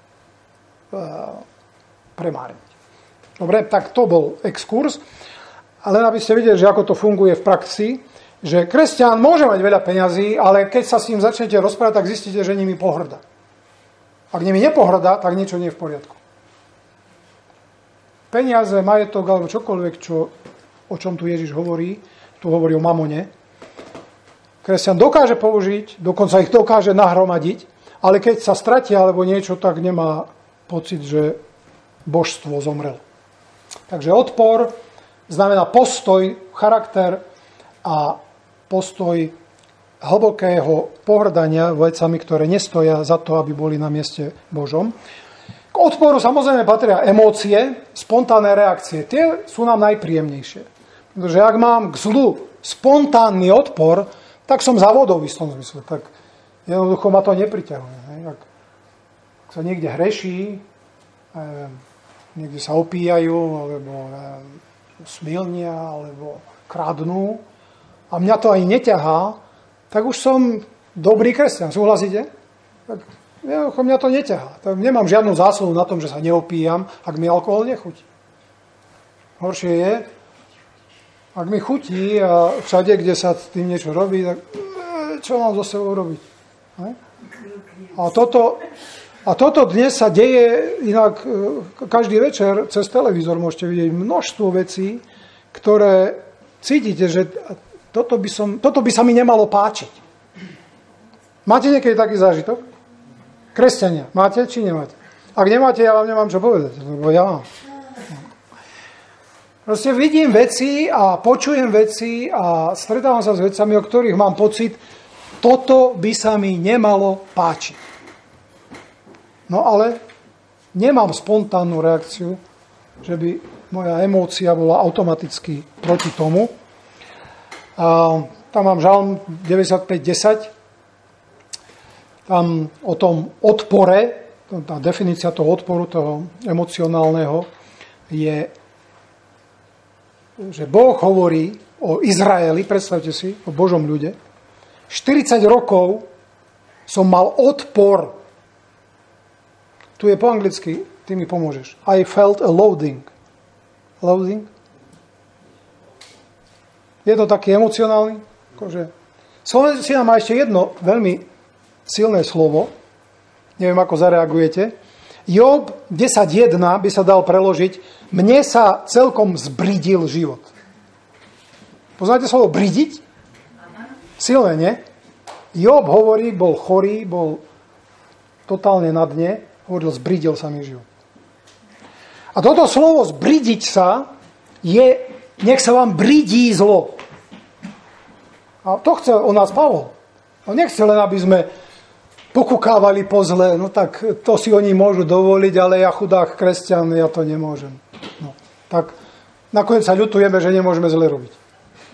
premárniť. Dobre, tak to bol exkurs. Ale aby ste videli, že ako to funguje v praxi, že kresťan môže mať veľa peňazí, ale keď sa s ním začnete rozprávať, tak zistíte, že nimi pohrdá. Ak nimi nepohrdá, tak niečo nie je v poriadku. Peniaze, majetok alebo čokoľvek, čo, o čom tu Ježiš hovorí, tu hovorí o mamone, kresťan dokáže použiť, dokonca ich dokáže nahromadiť, ale keď sa stratia alebo niečo, tak nemá pocit, že božstvo zomrelo. Takže odpor znamená postoj, charakter a postoj hlbokého pohrdania vecami, ktoré nestoja za to, aby boli na mieste Božom. K odporu samozrejme patria emócie, spontánne reakcie. Tie sú nám najpríjemnejšie. Pretože ak mám k zlu spontánny odpor, tak som závodový v tom zmysle. Tak jednoducho ma to nepriťahuje. Ak sa niekde hreší, niekde sa opíjajú, alebo smilnia, alebo kradnú, a mňa to ani neťahá, tak už som dobrý kresťan. Súhlasíte? Tak jednoducho mňa to neťahá. Tak nemám žiadnu zásluhu na tom, že sa neopíjam, ak mi alkohol nechutí. Horšie je, ak mi chutí a všade, kde sa s tým niečo robí, tak čo mám so sebou robiť? A toto, a toto dnes sa deje, inak každý večer cez televízor môžete vidieť množstvo vecí, ktoré cítite, že toto by, som, toto by sa mi nemalo páčiť. Máte niekedy taký zážitok? Kresťania, máte či nemáte? Ak nemáte, ja vám nemám čo povedať, lebo ja mám. Proste vidím veci a počujem veci a stretávam sa s vecami, o ktorých mám pocit, toto by sa mi nemalo páčiť. No ale nemám spontánnu reakciu, že by moja emócia bola automaticky proti tomu. A tam mám žalm deväťdesiatpäť desať. Tam o tom odpore, tá definícia toho odporu, toho emocionálneho, je, že Boh hovorí o Izraeli, predstavte si, o Božom ľude. štyridsať rokov som mal odpor. Tu je po anglicky, ty mi pomôžeš. I felt a loathing. Loathing? Je to taký emocionálny? Akože... Slovenčina má ešte jedno veľmi silné slovo. Neviem, ako zareagujete. Job desať jeden by sa dal preložiť: mne sa celkom zbridil život. Poznáte slovo bridiť? Silné, nie? Job hovorí, bol chorý, bol totálne na dne, hovoril, zbridil sa mi život. A toto slovo zbridiť sa je, nech sa vám bridí zlo. A to chce o nás Pavol. On nechce len, aby sme pokukávali po zle, no tak to si oni môžu dovoliť, ale ja chudák kresťan, ja to nemôžem. No, tak nakoniec sa ľutujeme, že nemôžeme zle robiť. E,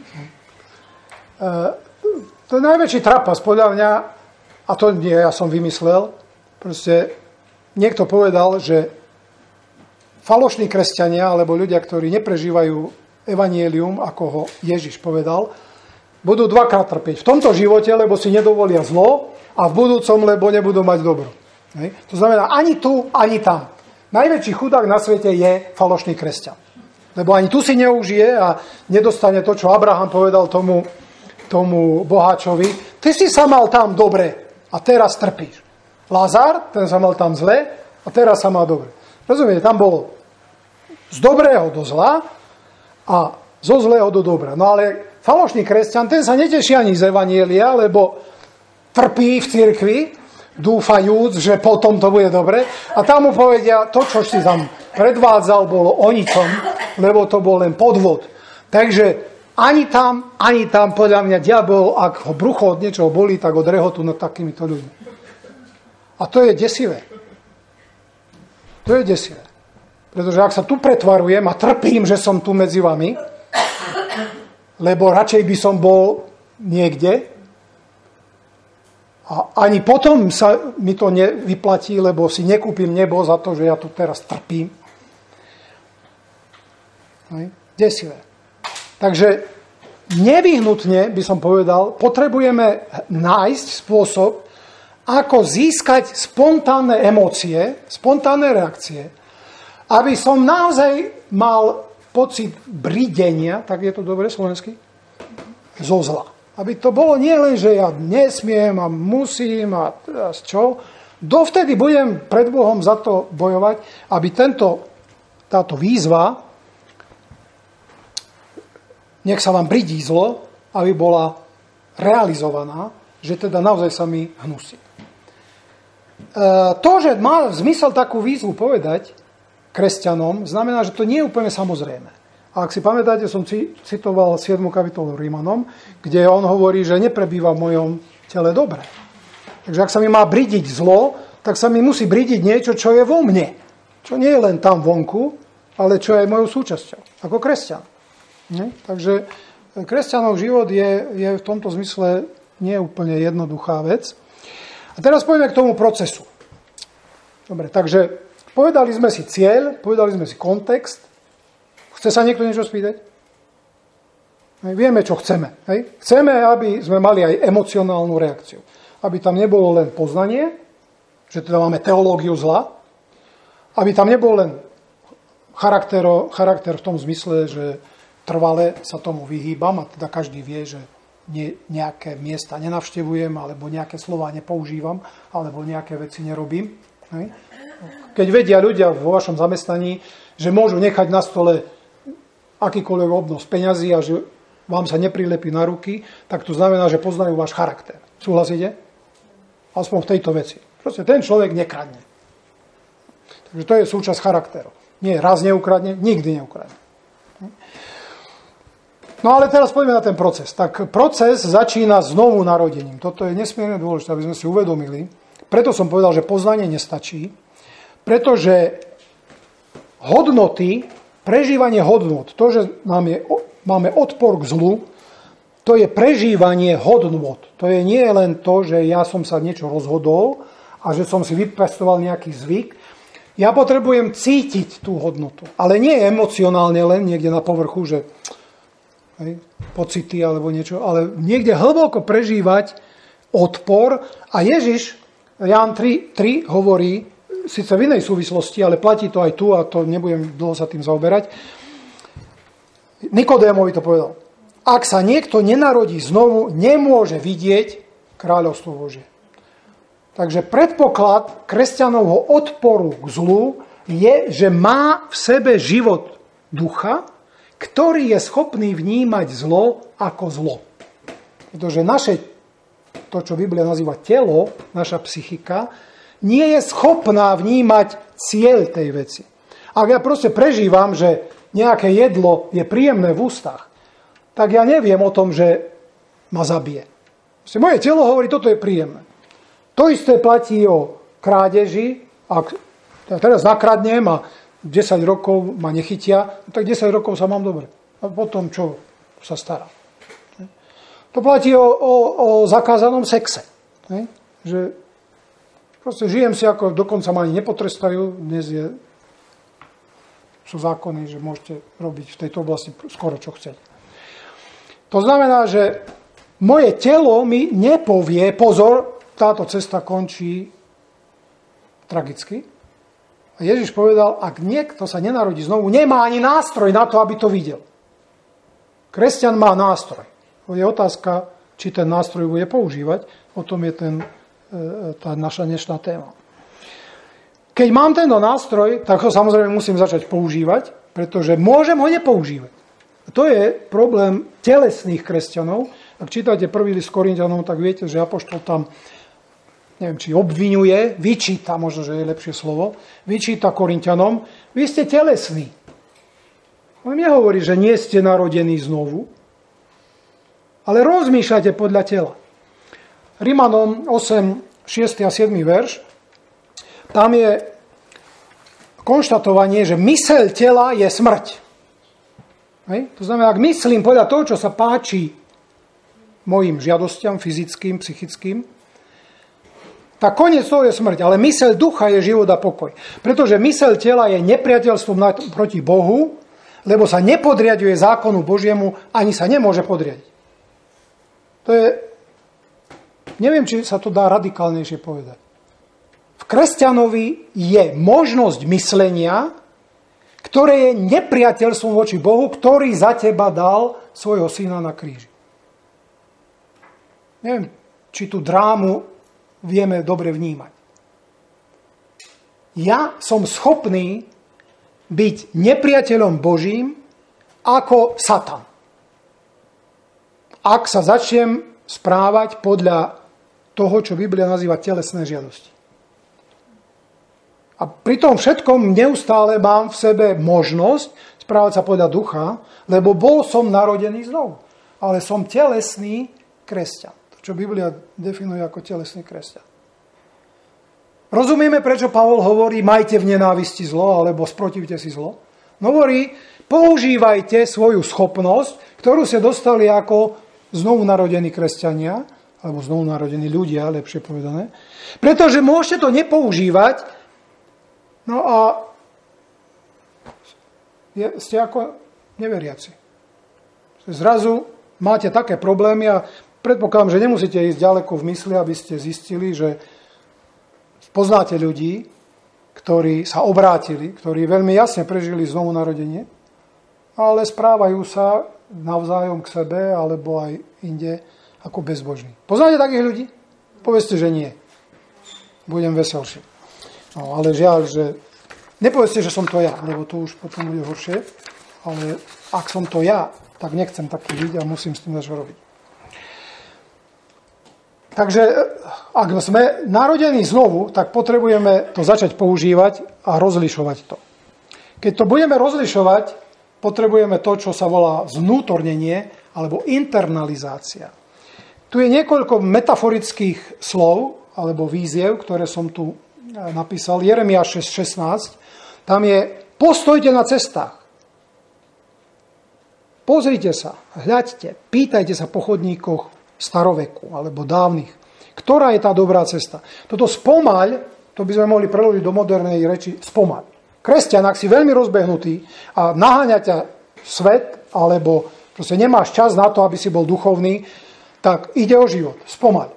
to je najväčší trapas, podľa mňa, a to nie ja som vymyslel, proste niekto povedal, že falošní kresťania, alebo ľudia, ktorí neprežívajú evanjelium, ako ho Ježiš povedal, budú dvakrát trpieť. V tomto živote, lebo si nedovolia zlo, a v budúcom, lebo nebudú mať dobro. Hej. To znamená, ani tu, ani tam. Najväčší chudák na svete je falošný kresťan. Lebo ani tu si neužije a nedostane to, čo Abraham povedal tomu, tomu boháčovi. Ty si sa mal tam dobre a teraz trpíš. Lazár, ten sa mal tam zle a teraz sa má dobre. Rozumiete, tam bolo z dobrého do zla a zo zlého do dobra. No ale falošný kresťan, ten sa neteší ani z evanjelia, lebo trpí v cirkvi, dúfajúc, že potom to bude dobre. A tam mu povedia, to, čo si tam predvádzal, bolo o ničom, lebo to bol len podvod. Takže ani tam, ani tam, podľa mňa, diabol, ak ho brucho od niečoho bolí, tak od rehotu nad takýmito ľuďmi. A to je desivé. To je desivé. Pretože ak sa tu pretvarujem a trpím, že som tu medzi vami, lebo radšej by som bol niekde, a ani potom sa mi to nevyplatí, lebo si nekúpim nebo za to, že ja tu teraz trpím. Desivé. Takže nevyhnutne, by som povedal, potrebujeme nájsť spôsob, ako získať spontánne emócie, spontánne reakcie, aby som naozaj mal pocit bridenia, tak je to dobre slovensky, zo zla. Aby to bolo nie len, že ja nesmiem a musím a teraz čo. Dovtedy budem pred Bohom za to bojovať, aby tento, táto výzva, nech sa vám bridí zlo, aby bola realizovaná, že teda naozaj sa mi hnusí. E, to, že má zmysel takú výzvu povedať kresťanom, znamená, že to nie je úplne samozrejme. A ak si pamätáte, som citoval siedmu kapitolu Rímanom, kde on hovorí, že neprebýva v mojom tele dobre. Takže ak sa mi má bridiť zlo, tak sa mi musí bridiť niečo, čo je vo mne. Čo nie je len tam vonku, ale čo je aj mojou súčasťou, ako kresťan. Nie? Takže kresťanov život je, je v tomto zmysle nie úplne jednoduchá vec. A teraz poďme k tomu procesu. Dobre, takže povedali sme si cieľ, povedali sme si kontext. Chce sa niekto niečo spýtať? Hej, vieme, čo chceme. Hej? Chceme, aby sme mali aj emocionálnu reakciu. Aby tam nebolo len poznanie, že teda máme teológiu zla, aby tam nebol len charakter, charakter v tom zmysle, že trvale sa tomu vyhýbam a teda každý vie, že nie, nejaké miesta nenavštevujem alebo nejaké slová nepoužívam alebo nejaké veci nerobím. Hej? Keď vedia ľudia vo vašom zamestnaní, že môžu nechať na stole akýkoľvek obnos peňazí a že vám sa neprilepí na ruky, tak to znamená, že poznajú váš charakter. Súhlasíte? Aspoň v tejto veci. Proste ten človek nekradne. Takže to je súčasť charakteru. Nie, raz neukradne, nikdy neukradne. No ale teraz poďme na ten proces. Tak proces začína znovu narodením. Toto je nesmierne dôležité, aby sme si uvedomili. Preto som povedal, že poznanie nestačí, pretože hodnoty, prežívanie hodnot, to, že nám je, máme odpor k zlu, to je prežívanie hodnot. To je nie len to, že ja som sa niečo rozhodol a že som si vypestoval nejaký zvyk. Ja potrebujem cítiť tú hodnotu. Ale nie emocionálne len niekde na povrchu, že hej, pocity alebo niečo, ale niekde hlboko prežívať odpor. A Ježiš, Ján tri tri hovorí, síce v inej súvislosti, ale platí to aj tu a to nebudem dlho sa tým zaoberať. Nikodémovi to povedal. Ak sa niekto nenarodí znovu, nemôže vidieť kráľovstvo Božie. Takže predpoklad kresťanovho odporu k zlu je, že má v sebe život ducha, ktorý je schopný vnímať zlo ako zlo. Pretože naše, to, čo Biblia nazýva telo, naša psychika, nie je schopná vnímať cieľ tej veci. Ak ja proste prežívam, že nejaké jedlo je príjemné v ústach, tak ja neviem o tom, že ma zabije. Moje telo hovorí, toto je príjemné. To isté platí o krádeži. Ak ja teraz nakradnem a desať rokov ma nechytia, tak desať rokov sa mám dobre. A potom čo sa stará. To platí o, o, o zakázanom sexe. Že proste žijem si ako, dokonca ma ani nepotrestajú. Dnes je, sú zákony, že môžete robiť v tejto oblasti skoro čo chcete. To znamená, že moje telo mi nepovie, pozor, táto cesta končí tragicky. A Ježiš povedal, ak niekto sa nenarodí znovu, nemá ani nástroj na to, aby to videl. Kresťan má nástroj. Je otázka, či ten nástroj bude používať. O tom je ten, tá naša dnešná téma. Keď mám tento nástroj, tak ho samozrejme musím začať používať, pretože môžem ho nepoužívať. A to je problém telesných kresťanov. Ak čítate prvý list Korinťanom, tak viete, že apoštol tam neviem, či obviňuje, vyčíta, možno, že je lepšie slovo, vyčíta Korinťanom, vy ste telesní. On nehovorí, že nie ste narodení znovu, ale rozmýšľate podľa tela. Rimanom osem, šiesty a siedmy verš, tam je konštatovanie, že myseľ tela je smrť. Hej? To znamená, ak myslím podľa toho, čo sa páči mojim žiadostiam, fyzickým, psychickým, tak koniec toho je smrť, ale myseľ ducha je život a pokoj. Pretože myseľ tela je nepriateľstvom proti Bohu, lebo sa nepodriaďuje zákonu Božiemu, ani sa nemôže podriadiť. To je, neviem, či sa to dá radikálnejšie povedať. V kresťanovi je možnosť myslenia, ktoré je nepriateľstvom voči Bohu, ktorý za teba dal svojho syna na kríži. Neviem, či tú drámu vieme dobre vnímať. Ja som schopný byť nepriateľom Božím ako Satan. Ak sa začnem správať podľa toho, čo Biblia nazýva telesné žiadosti. A pri tom všetkom neustále mám v sebe možnosť správať sa podľa ducha, lebo bol som narodený znovu. Ale som telesný kresťan. Čo Biblia definuje ako telesný kresťan. Rozumieme, prečo Pavol hovorí, majte v nenávisti zlo, alebo sprotivte si zlo? Hovorí, používajte svoju schopnosť, ktorú ste dostali ako znovu narodení kresťania, alebo znovu narodení ľudia, lepšie povedané, pretože môžete to nepoužívať, no a je, ste ako neveriaci. Zrazu máte také problémy a predpokladám, že nemusíte ísť ďaleko v mysli, aby ste zistili, že poznáte ľudí, ktorí sa obrátili, ktorí veľmi jasne prežili znovu narodenie, ale správajú sa navzájom k sebe alebo aj inde ako bezbožní. Poznáte takých ľudí? Povedzte, že nie. Budem veselší. No, ale žiaľ, že nepovedzte, že som to ja, lebo to už potom bude horšie, ale ak som to ja, tak nechcem taký byť a musím s tým začať robiť. Takže ak sme narodení znovu, tak potrebujeme to začať používať a rozlišovať to. Keď to budeme rozlišovať, potrebujeme to, čo sa volá zvnútornenie alebo internalizácia. Tu je niekoľko metaforických slov alebo víziev, ktoré som tu napísal. Jeremiáš šesť šestnásť. Tam je postojte na cestách. Pozrite sa, hľaďte, pýtajte sa po chodníkoch staroveku alebo dávnych. Ktorá je tá dobrá cesta? Toto spomaľ, to by sme mohli preložiť do modernej reči, spomaľ. Kresťan, ak si veľmi rozbehnutý a naháňa ťa svet, alebo proste nemáš čas na to, aby si bol duchovný, tak ide o život. Spomaľ.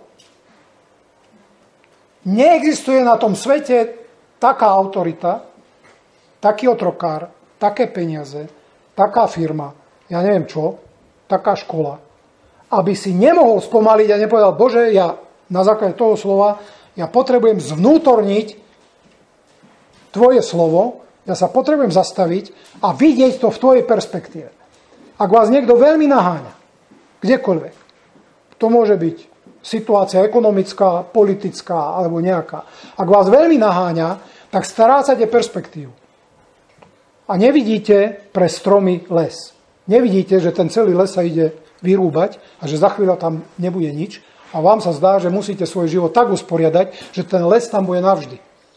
Neexistuje na tom svete taká autorita, taký otrokár, také peniaze, taká firma, ja neviem čo, taká škola, aby si nemohol spomaliť a nepovedal, Bože, ja na základe toho slova, ja potrebujem zvnútorniť tvoje slovo, ja sa potrebujem zastaviť a vidieť to v tvojej perspektíve. Ak vás niekto veľmi naháňa, kdekoľvek, to môže byť situácia ekonomická, politická alebo nejaká. Ak vás veľmi naháňa, tak strácate perspektívu. A nevidíte pre stromy les. Nevidíte, že ten celý les sa ide vyrúbať a že za chvíľu tam nebude nič. A vám sa zdá, že musíte svoj život tak usporiadať, že ten les tam bude navždy.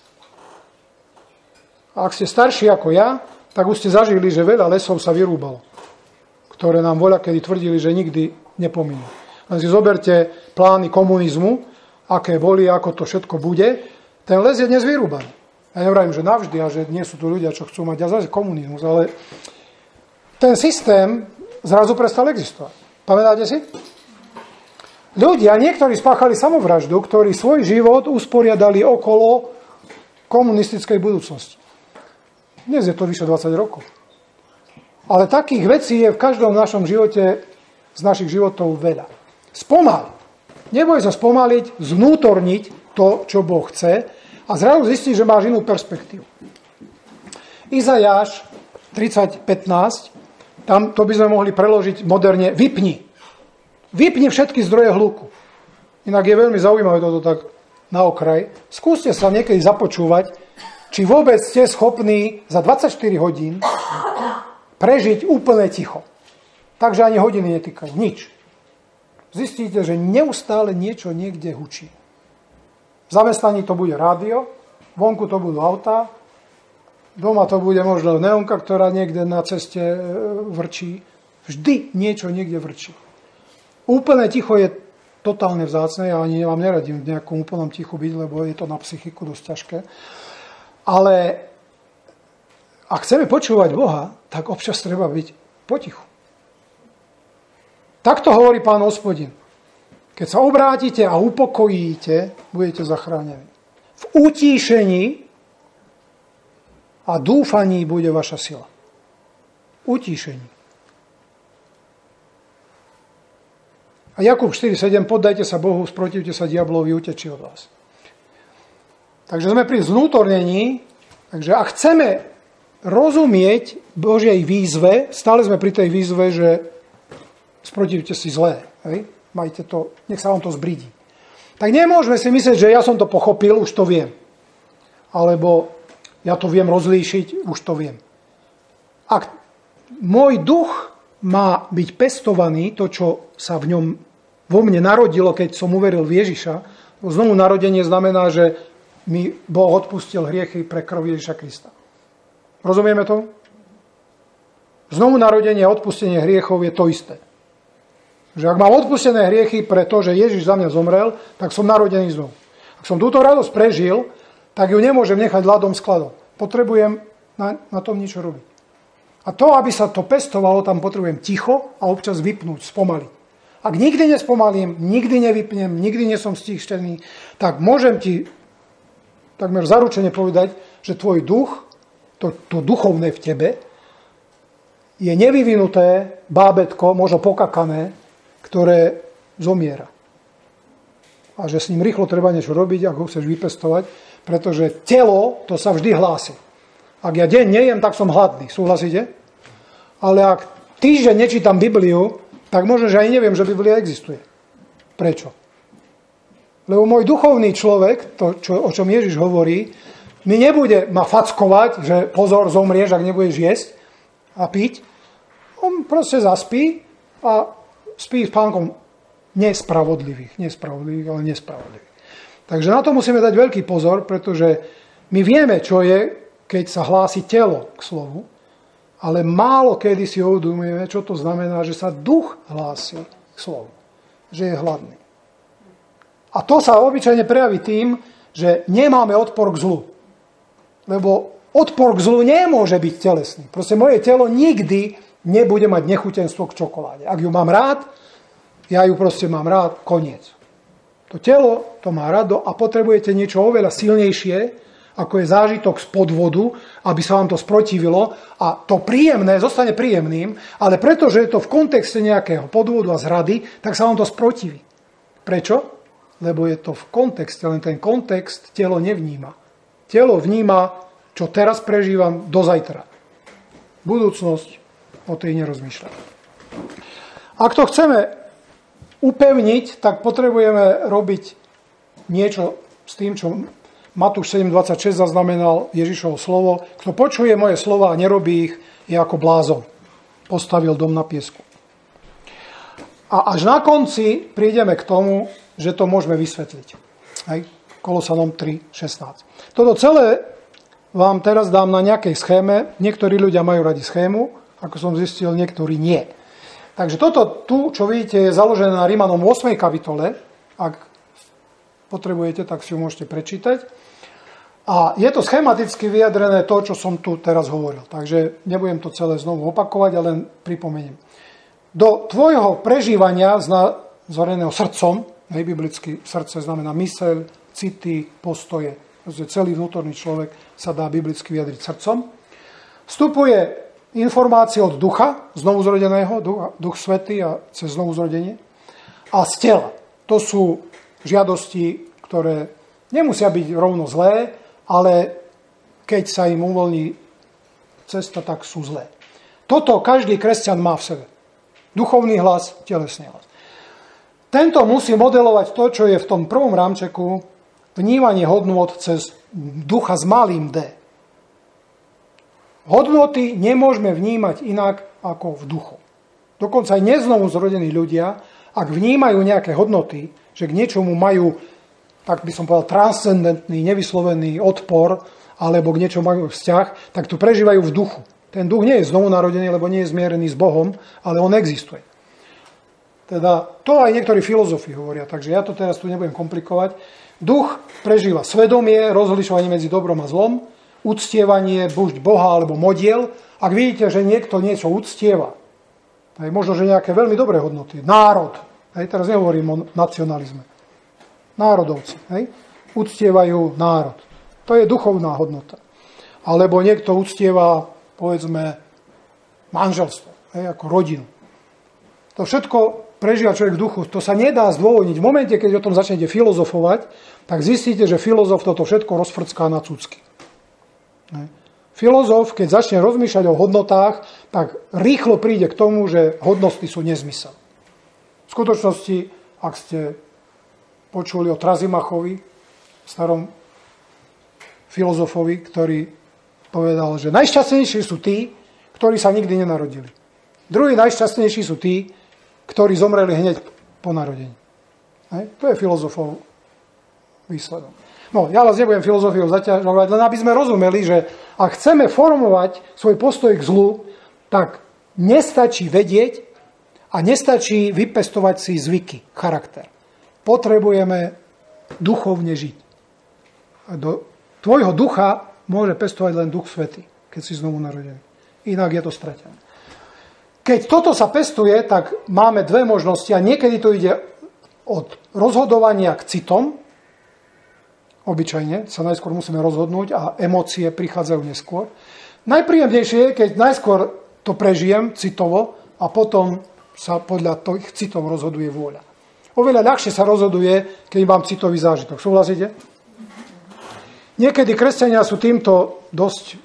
A ak ste starší ako ja, tak už ste zažili, že veľa lesov sa vyrúbalo, ktoré nám voľakedy tvrdili, že nikdy nepominú. Len si zoberte plány komunizmu, aké boli, ako to všetko bude. Ten les je dnes vyrúbaný. Ja nevrajím, že navždy a že nie sú tu ľudia, čo chcú mať a zase komunizmus, ale ten systém zrazu prestal existovať. Pamätáte si? Ľudia, niektorí spáchali samovraždu, ktorí svoj život usporiadali okolo komunistickej budúcnosti. Dnes je to vyše dvadsať rokov. Ale takých vecí je v každom našom živote, z našich životov veľa. Spomal. Neboj sa spomaliť, zvnútorniť to, čo Boh chce a zrazu zistíš, že máš inú perspektívu. Izajáš tridsať pätnásť, tam to by sme mohli preložiť moderne, vypni. Vypni všetky zdroje hluku. Inak je veľmi zaujímavé toto tak na okraj. Skúste sa niekedy započúvať, či vôbec ste schopní za dvadsaťštyri hodín prežiť úplne ticho. Takže ani hodiny netýkajú. Nič. Zistíte, že neustále niečo niekde hučí. V zamestnaní to bude rádio, vonku to budú autá, doma to bude možno neonka, ktorá niekde na ceste vrčí. Vždy niečo niekde vrčí. Úplne ticho je totálne vzácne, ja ani vám neradím v nejakom úplnom tichu byť, lebo je to na psychiku dosť ťažké. Ale ak chceme počúvať Boha, tak občas treba byť potichu. Takto hovorí Pán Hospodin. Keď sa obrátite a upokojíte, budete zachránení. V utíšení a dúfaní bude vaša sila. Utíšení. A Jakub štyri sedem, poddajte sa Bohu, sprotivte sa diablovi, utečí od vás. Takže sme pri zvnútornení, takže ak chceme rozumieť Božej výzve, stále sme pri tej výzve, že sprotivte si zlé, hej? Majte to, nech sa vám to zbridí. Tak nemôžeme si myslieť, že ja som to pochopil, už to viem. Alebo ja to viem rozlíšiť, už to viem. Ak môj duch má byť pestovaný, to, čo sa v ňom vo mne narodilo, keď som uveril v Ježiša, znovu narodenie znamená, že mi Boh odpustil hriechy pre krv Ježiša Krista. Rozumieme to? Znovu narodenie a odpustenie hriechov je to isté. Že ak mám odpustené hriechy pre to, že Ježiš za mňa zomrel, tak som narodený znovu. Ak som túto radosť prežil, tak ju nemôžem nechať ľadom skladom. Potrebujem na, na tom niečo robiť. A to, aby sa to pestovalo, tam potrebujem ticho a občas vypnúť, spomaliť. Ak nikdy nespomalím, nikdy nevypnem, nikdy nie som stíštený, tak môžem ti takmer zaručene povedať, že tvoj duch, to, to duchovné v tebe, je nevyvinuté bábätko, možno pokakané, ktoré zomiera. A že s ním rýchlo treba niečo robiť, ak ho chceš vypestovať, pretože telo, to sa vždy hlási. Ak ja deň nejem, tak som hladný. Súhlasíte? Ale ak týždeň nečítam Bibliu, tak možno, že aj neviem, že Biblia existuje. Prečo? Lebo môj duchovný človek, to, čo, o čom Ježiš hovorí, mi nebude ma fackovať, že pozor, zomrieš, ak nebudeš jesť a piť. On proste zaspí a spí s pánkom nespravodlivých. Nespravodlivých, ale nespravodlivých. Takže na to musíme dať veľký pozor, pretože my vieme, čo je, keď sa hlási telo k slovu, ale málo kedy si uvedomujeme, čo to znamená, že sa duch hlási k slovu. Že je hladný. A to sa obyčajne prejaví tým, že nemáme odpor k zlu. Lebo odpor k zlu nemôže byť telesný. Proste moje telo nikdy nebude mať nechutenstvo k čokoláde. Ak ju mám rád, ja ju proste mám rád, koniec. To telo to má rado a potrebujete niečo oveľa silnejšie, ako je zážitok z podvodu, aby sa vám to sprotivilo a to príjemné zostane príjemným, ale pretože je to v kontexte nejakého podvodu a zrady, tak sa vám to sprotiví. Prečo? Lebo je to v kontexte, len ten kontext telo nevníma. Telo vníma, čo teraz prežívam do zajtra. Budúcnosť o tej nerozmýšľa. Ak to chceme upevniť, tak potrebujeme robiť niečo s tým, čo Matúš sedem dvadsaťšesť zaznamenal Ježišovo slovo. Kto počuje moje slova a nerobí ich, je ako blázon. Postavil dom na piesku. A až na konci prídeme k tomu, že to môžeme vysvetliť. Hej? Kolosanom tri šestnásť. Toto celé vám teraz dám na nejakej schéme. Niektorí ľudia majú radi schému, ako som zistil, niektorí nie. Takže toto tu, čo vidíte, je založené na Rímanom ôsmej kapitole. Ak potrebujete, tak si ju môžete prečítať. A je to schematicky vyjadrené to, čo som tu teraz hovoril. Takže nebudem to celé znovu opakovať, ale len pripomeniem. Do tvojho prežívania zvoreného srdcom, hej, biblicky srdce znamená myseľ, city, postoje. Celý vnútorný človek sa dá biblicky vyjadriť srdcom. Vstupuje informácie od ducha, znovuzrodeného, duch, duch svätý a cez znovuzrodenie. A z tela. To sú žiadosti, ktoré nemusia byť rovno zlé, ale keď sa im uvoľní cesta, tak sú zlé. Toto každý kresťan má v sebe. Duchovný hlas, telesný hlas. Tento musí modelovať to, čo je v tom prvom rámčeku, vnímanie hodnôt cez ducha s malým D. Hodnoty nemôžeme vnímať inak ako v duchu. Dokonca aj neznovu zrodení ľudia, ak vnímajú nejaké hodnoty, že k niečomu majú, tak by som povedal, transcendentný, nevyslovený odpor, alebo k niečomu majú vzťah, tak to prežívajú v duchu. Ten duch nie je znovu narodený, lebo nie je zmierený s Bohom, ale on existuje. Teda to aj niektorí filozofi hovoria, takže ja to teraz tu nebudem komplikovať. Duch prežíva svedomie, rozlišovanie medzi dobrom a zlom, uctievanie buď Boha alebo modiel. Ak vidíte, že niekto niečo uctieva, aj možno, že nejaké veľmi dobré hodnoty, národ, aj teraz nehovorím o nacionalizme, národovci, hej, uctievajú národ. To je duchovná hodnota. Alebo niekto uctieva, povedzme, manželstvo, hej, ako rodinu. To všetko prežíva človek v duchu. To sa nedá zdôvodniť. V momente, keď o tom začnete filozofovať, tak zistíte, že filozof toto všetko rozfrcká na cucky. Hej. Filozof, keď začne rozmýšľať o hodnotách, tak rýchlo príde k tomu, že hodnoty sú nezmysel. V skutočnosti, ak ste počuli o Trazimachovi, starom filozofovi, ktorý povedal, že najšťastnejší sú tí, ktorí sa nikdy nenarodili. Druhí najšťastnejší sú tí, ktorí zomreli hneď po narodení. Hej? To je filozofov výsledok. No, ja vás nebudem filozofiou zaťažovať, len aby sme rozumeli, že ak chceme formovať svoj postoj k zlu, tak nestačí vedieť a nestačí vypestovať si zvyky, charakter. Potrebujeme duchovne žiť. A do tvojho ducha môže pestovať len Duch Svätý, keď si znovu narodený. Inak je to stratené. Keď toto sa pestuje, tak máme dve možnosti a niekedy to ide od rozhodovania k citom. Obyčajne sa najskôr musíme rozhodnúť a emócie prichádzajú neskôr. Najpríjemnejšie je, keď najskôr to prežijem citovo a potom sa podľa tých citov rozhoduje vôľa. Oveľa ľahšie sa rozhoduje, keď mám citový zážitok. Súhlasíte? Niekedy kresťania sú týmto dosť,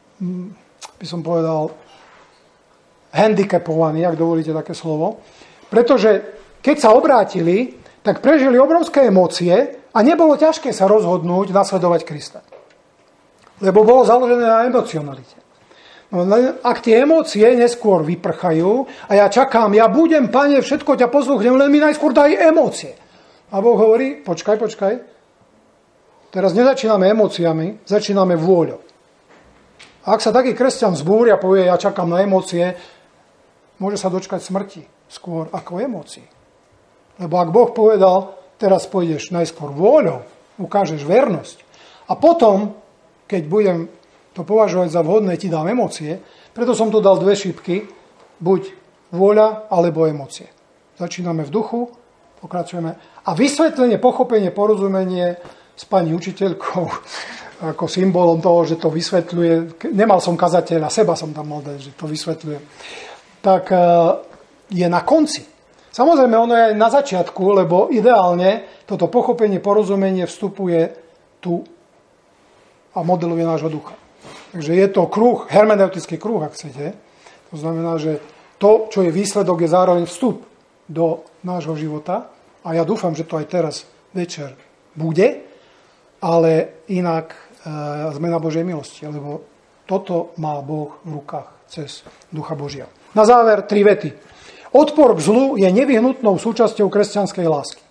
by som povedal, handicapovaní, ak dovolíte také slovo, pretože keď sa obrátili, tak prežili obrovské emócie a nebolo ťažké sa rozhodnúť nasledovať Krista. Lebo bolo založené na emocionalite. No, ak tie emócie neskôr vyprchajú a ja čakám, ja budem, Pane, všetko ťa posluchnem, len mi najskôr daj emócie. A Boh hovorí, počkaj, počkaj, teraz nezačíname emóciami, začíname vôľou. A ak sa taký kresťan zbúri a povie, ja čakám na emócie, môže sa dočkať smrti skôr ako emócií. Lebo ak Boh povedal, teraz pôjdeš najskôr vôľou, ukážeš vernosť a potom, keď budem to považovať za vhodné, ti dám emócie, preto som tu dal dve šipky, buď vôľa alebo emócie. Začíname v duchu, pokračujeme a vysvetlenie, pochopenie, porozumenie s pani učiteľkou ako symbolom toho, že to vysvetľuje, nemal som kazateľa, seba som tam mal dať, že to vysvetľuje, tak je na konci. Samozrejme, ono je aj na začiatku, lebo ideálne toto pochopenie, porozumenie vstupuje tu a modeluje nášho ducha. Takže je to kruh, hermeneutický kruh, ak chcete. To znamená, že to, čo je výsledok, je zároveň vstup do nášho života. A ja dúfam, že to aj teraz večer bude, ale inak e, sme na Božej milosti, lebo toto má Boh v rukách cez Ducha Božia. Na záver tri vety. Odpor k zlu je nevyhnutnou súčasťou kresťanskej lásky.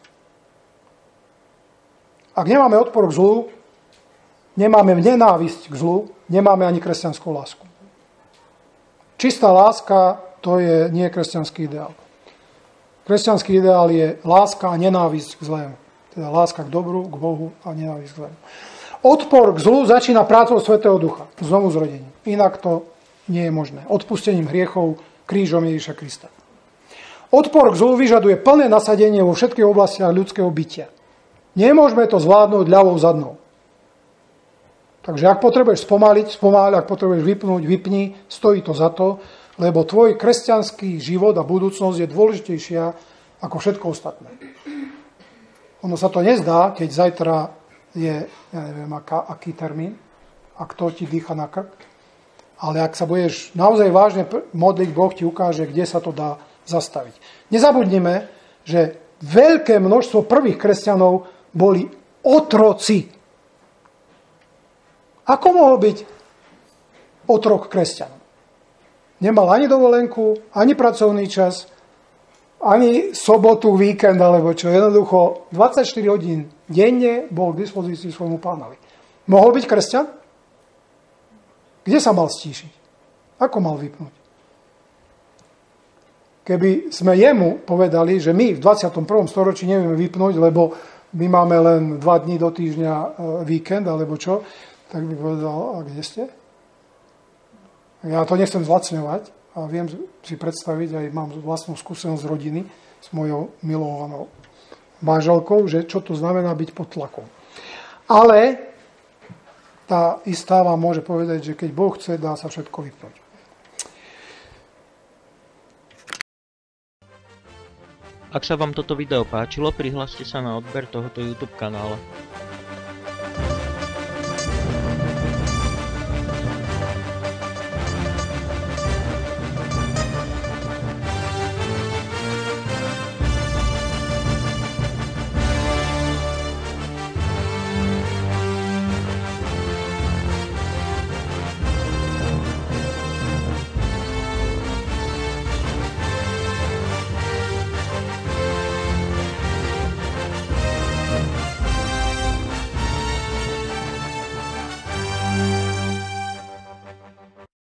Ak nemáme odpor k zlu, nemáme nenávisť k zlu, nemáme ani kresťanskú lásku. Čistá láska, to je nie kresťanský ideál. Kresťanský ideál je láska a nenávisť k zlému. Teda láska k dobru, k Bohu a nenávisť k zlému. Odpor k zlu začína prácou Svätého Ducha, znovu zrodením. Inak to nie je možné. Odpustením hriechov krížom Ježiša Krista. Odpor k zlu vyžaduje plné nasadenie vo všetkých oblastiach ľudského bytia. Nemôžeme to zvládnuť ľavou zadnou. Takže ak potrebuješ spomaliť, spomáľ, ak potrebuješ vypnúť, vypni, stojí to za to, lebo tvoj kresťanský život a budúcnosť je dôležitejšia ako všetko ostatné. Ono sa to nezdá, keď zajtra je, ja neviem, aká, aký termín, a kto ti dýcha na krk, ale ak sa budeš naozaj vážne modliť, Boh ti ukáže, kde sa to dá zastaviť. Nezabudnime, že veľké množstvo prvých kresťanov boli otroci. Ako mohol byť otrok kresťanom? Nemal ani dovolenku, ani pracovný čas, ani sobotu, víkend, alebo čo. Jednoducho dvadsaťštyri hodín denne bol k dispozícii svojmu pánovi. Mohol byť kresťan? Kde sa mal stíšiť? Ako mal vypnúť? Keby sme jemu povedali, že my v dvadsiatom prvom storočí nevieme vypnúť, lebo my máme len dva dní do týždňa víkend, alebo čo, tak by povedal, a kde ste? Ja to nechcem zlacňovať a viem si predstaviť, aj mám vlastnú skúsenosť z rodiny s mojou milovanou manželkou, že čo to znamená byť pod tlakom. Ale tá istá vám môže povedať, že keď Boh chce, dá sa všetko vypnúť. Ak sa vám toto video páčilo, prihláste sa na odber tohoto YouTube kanála.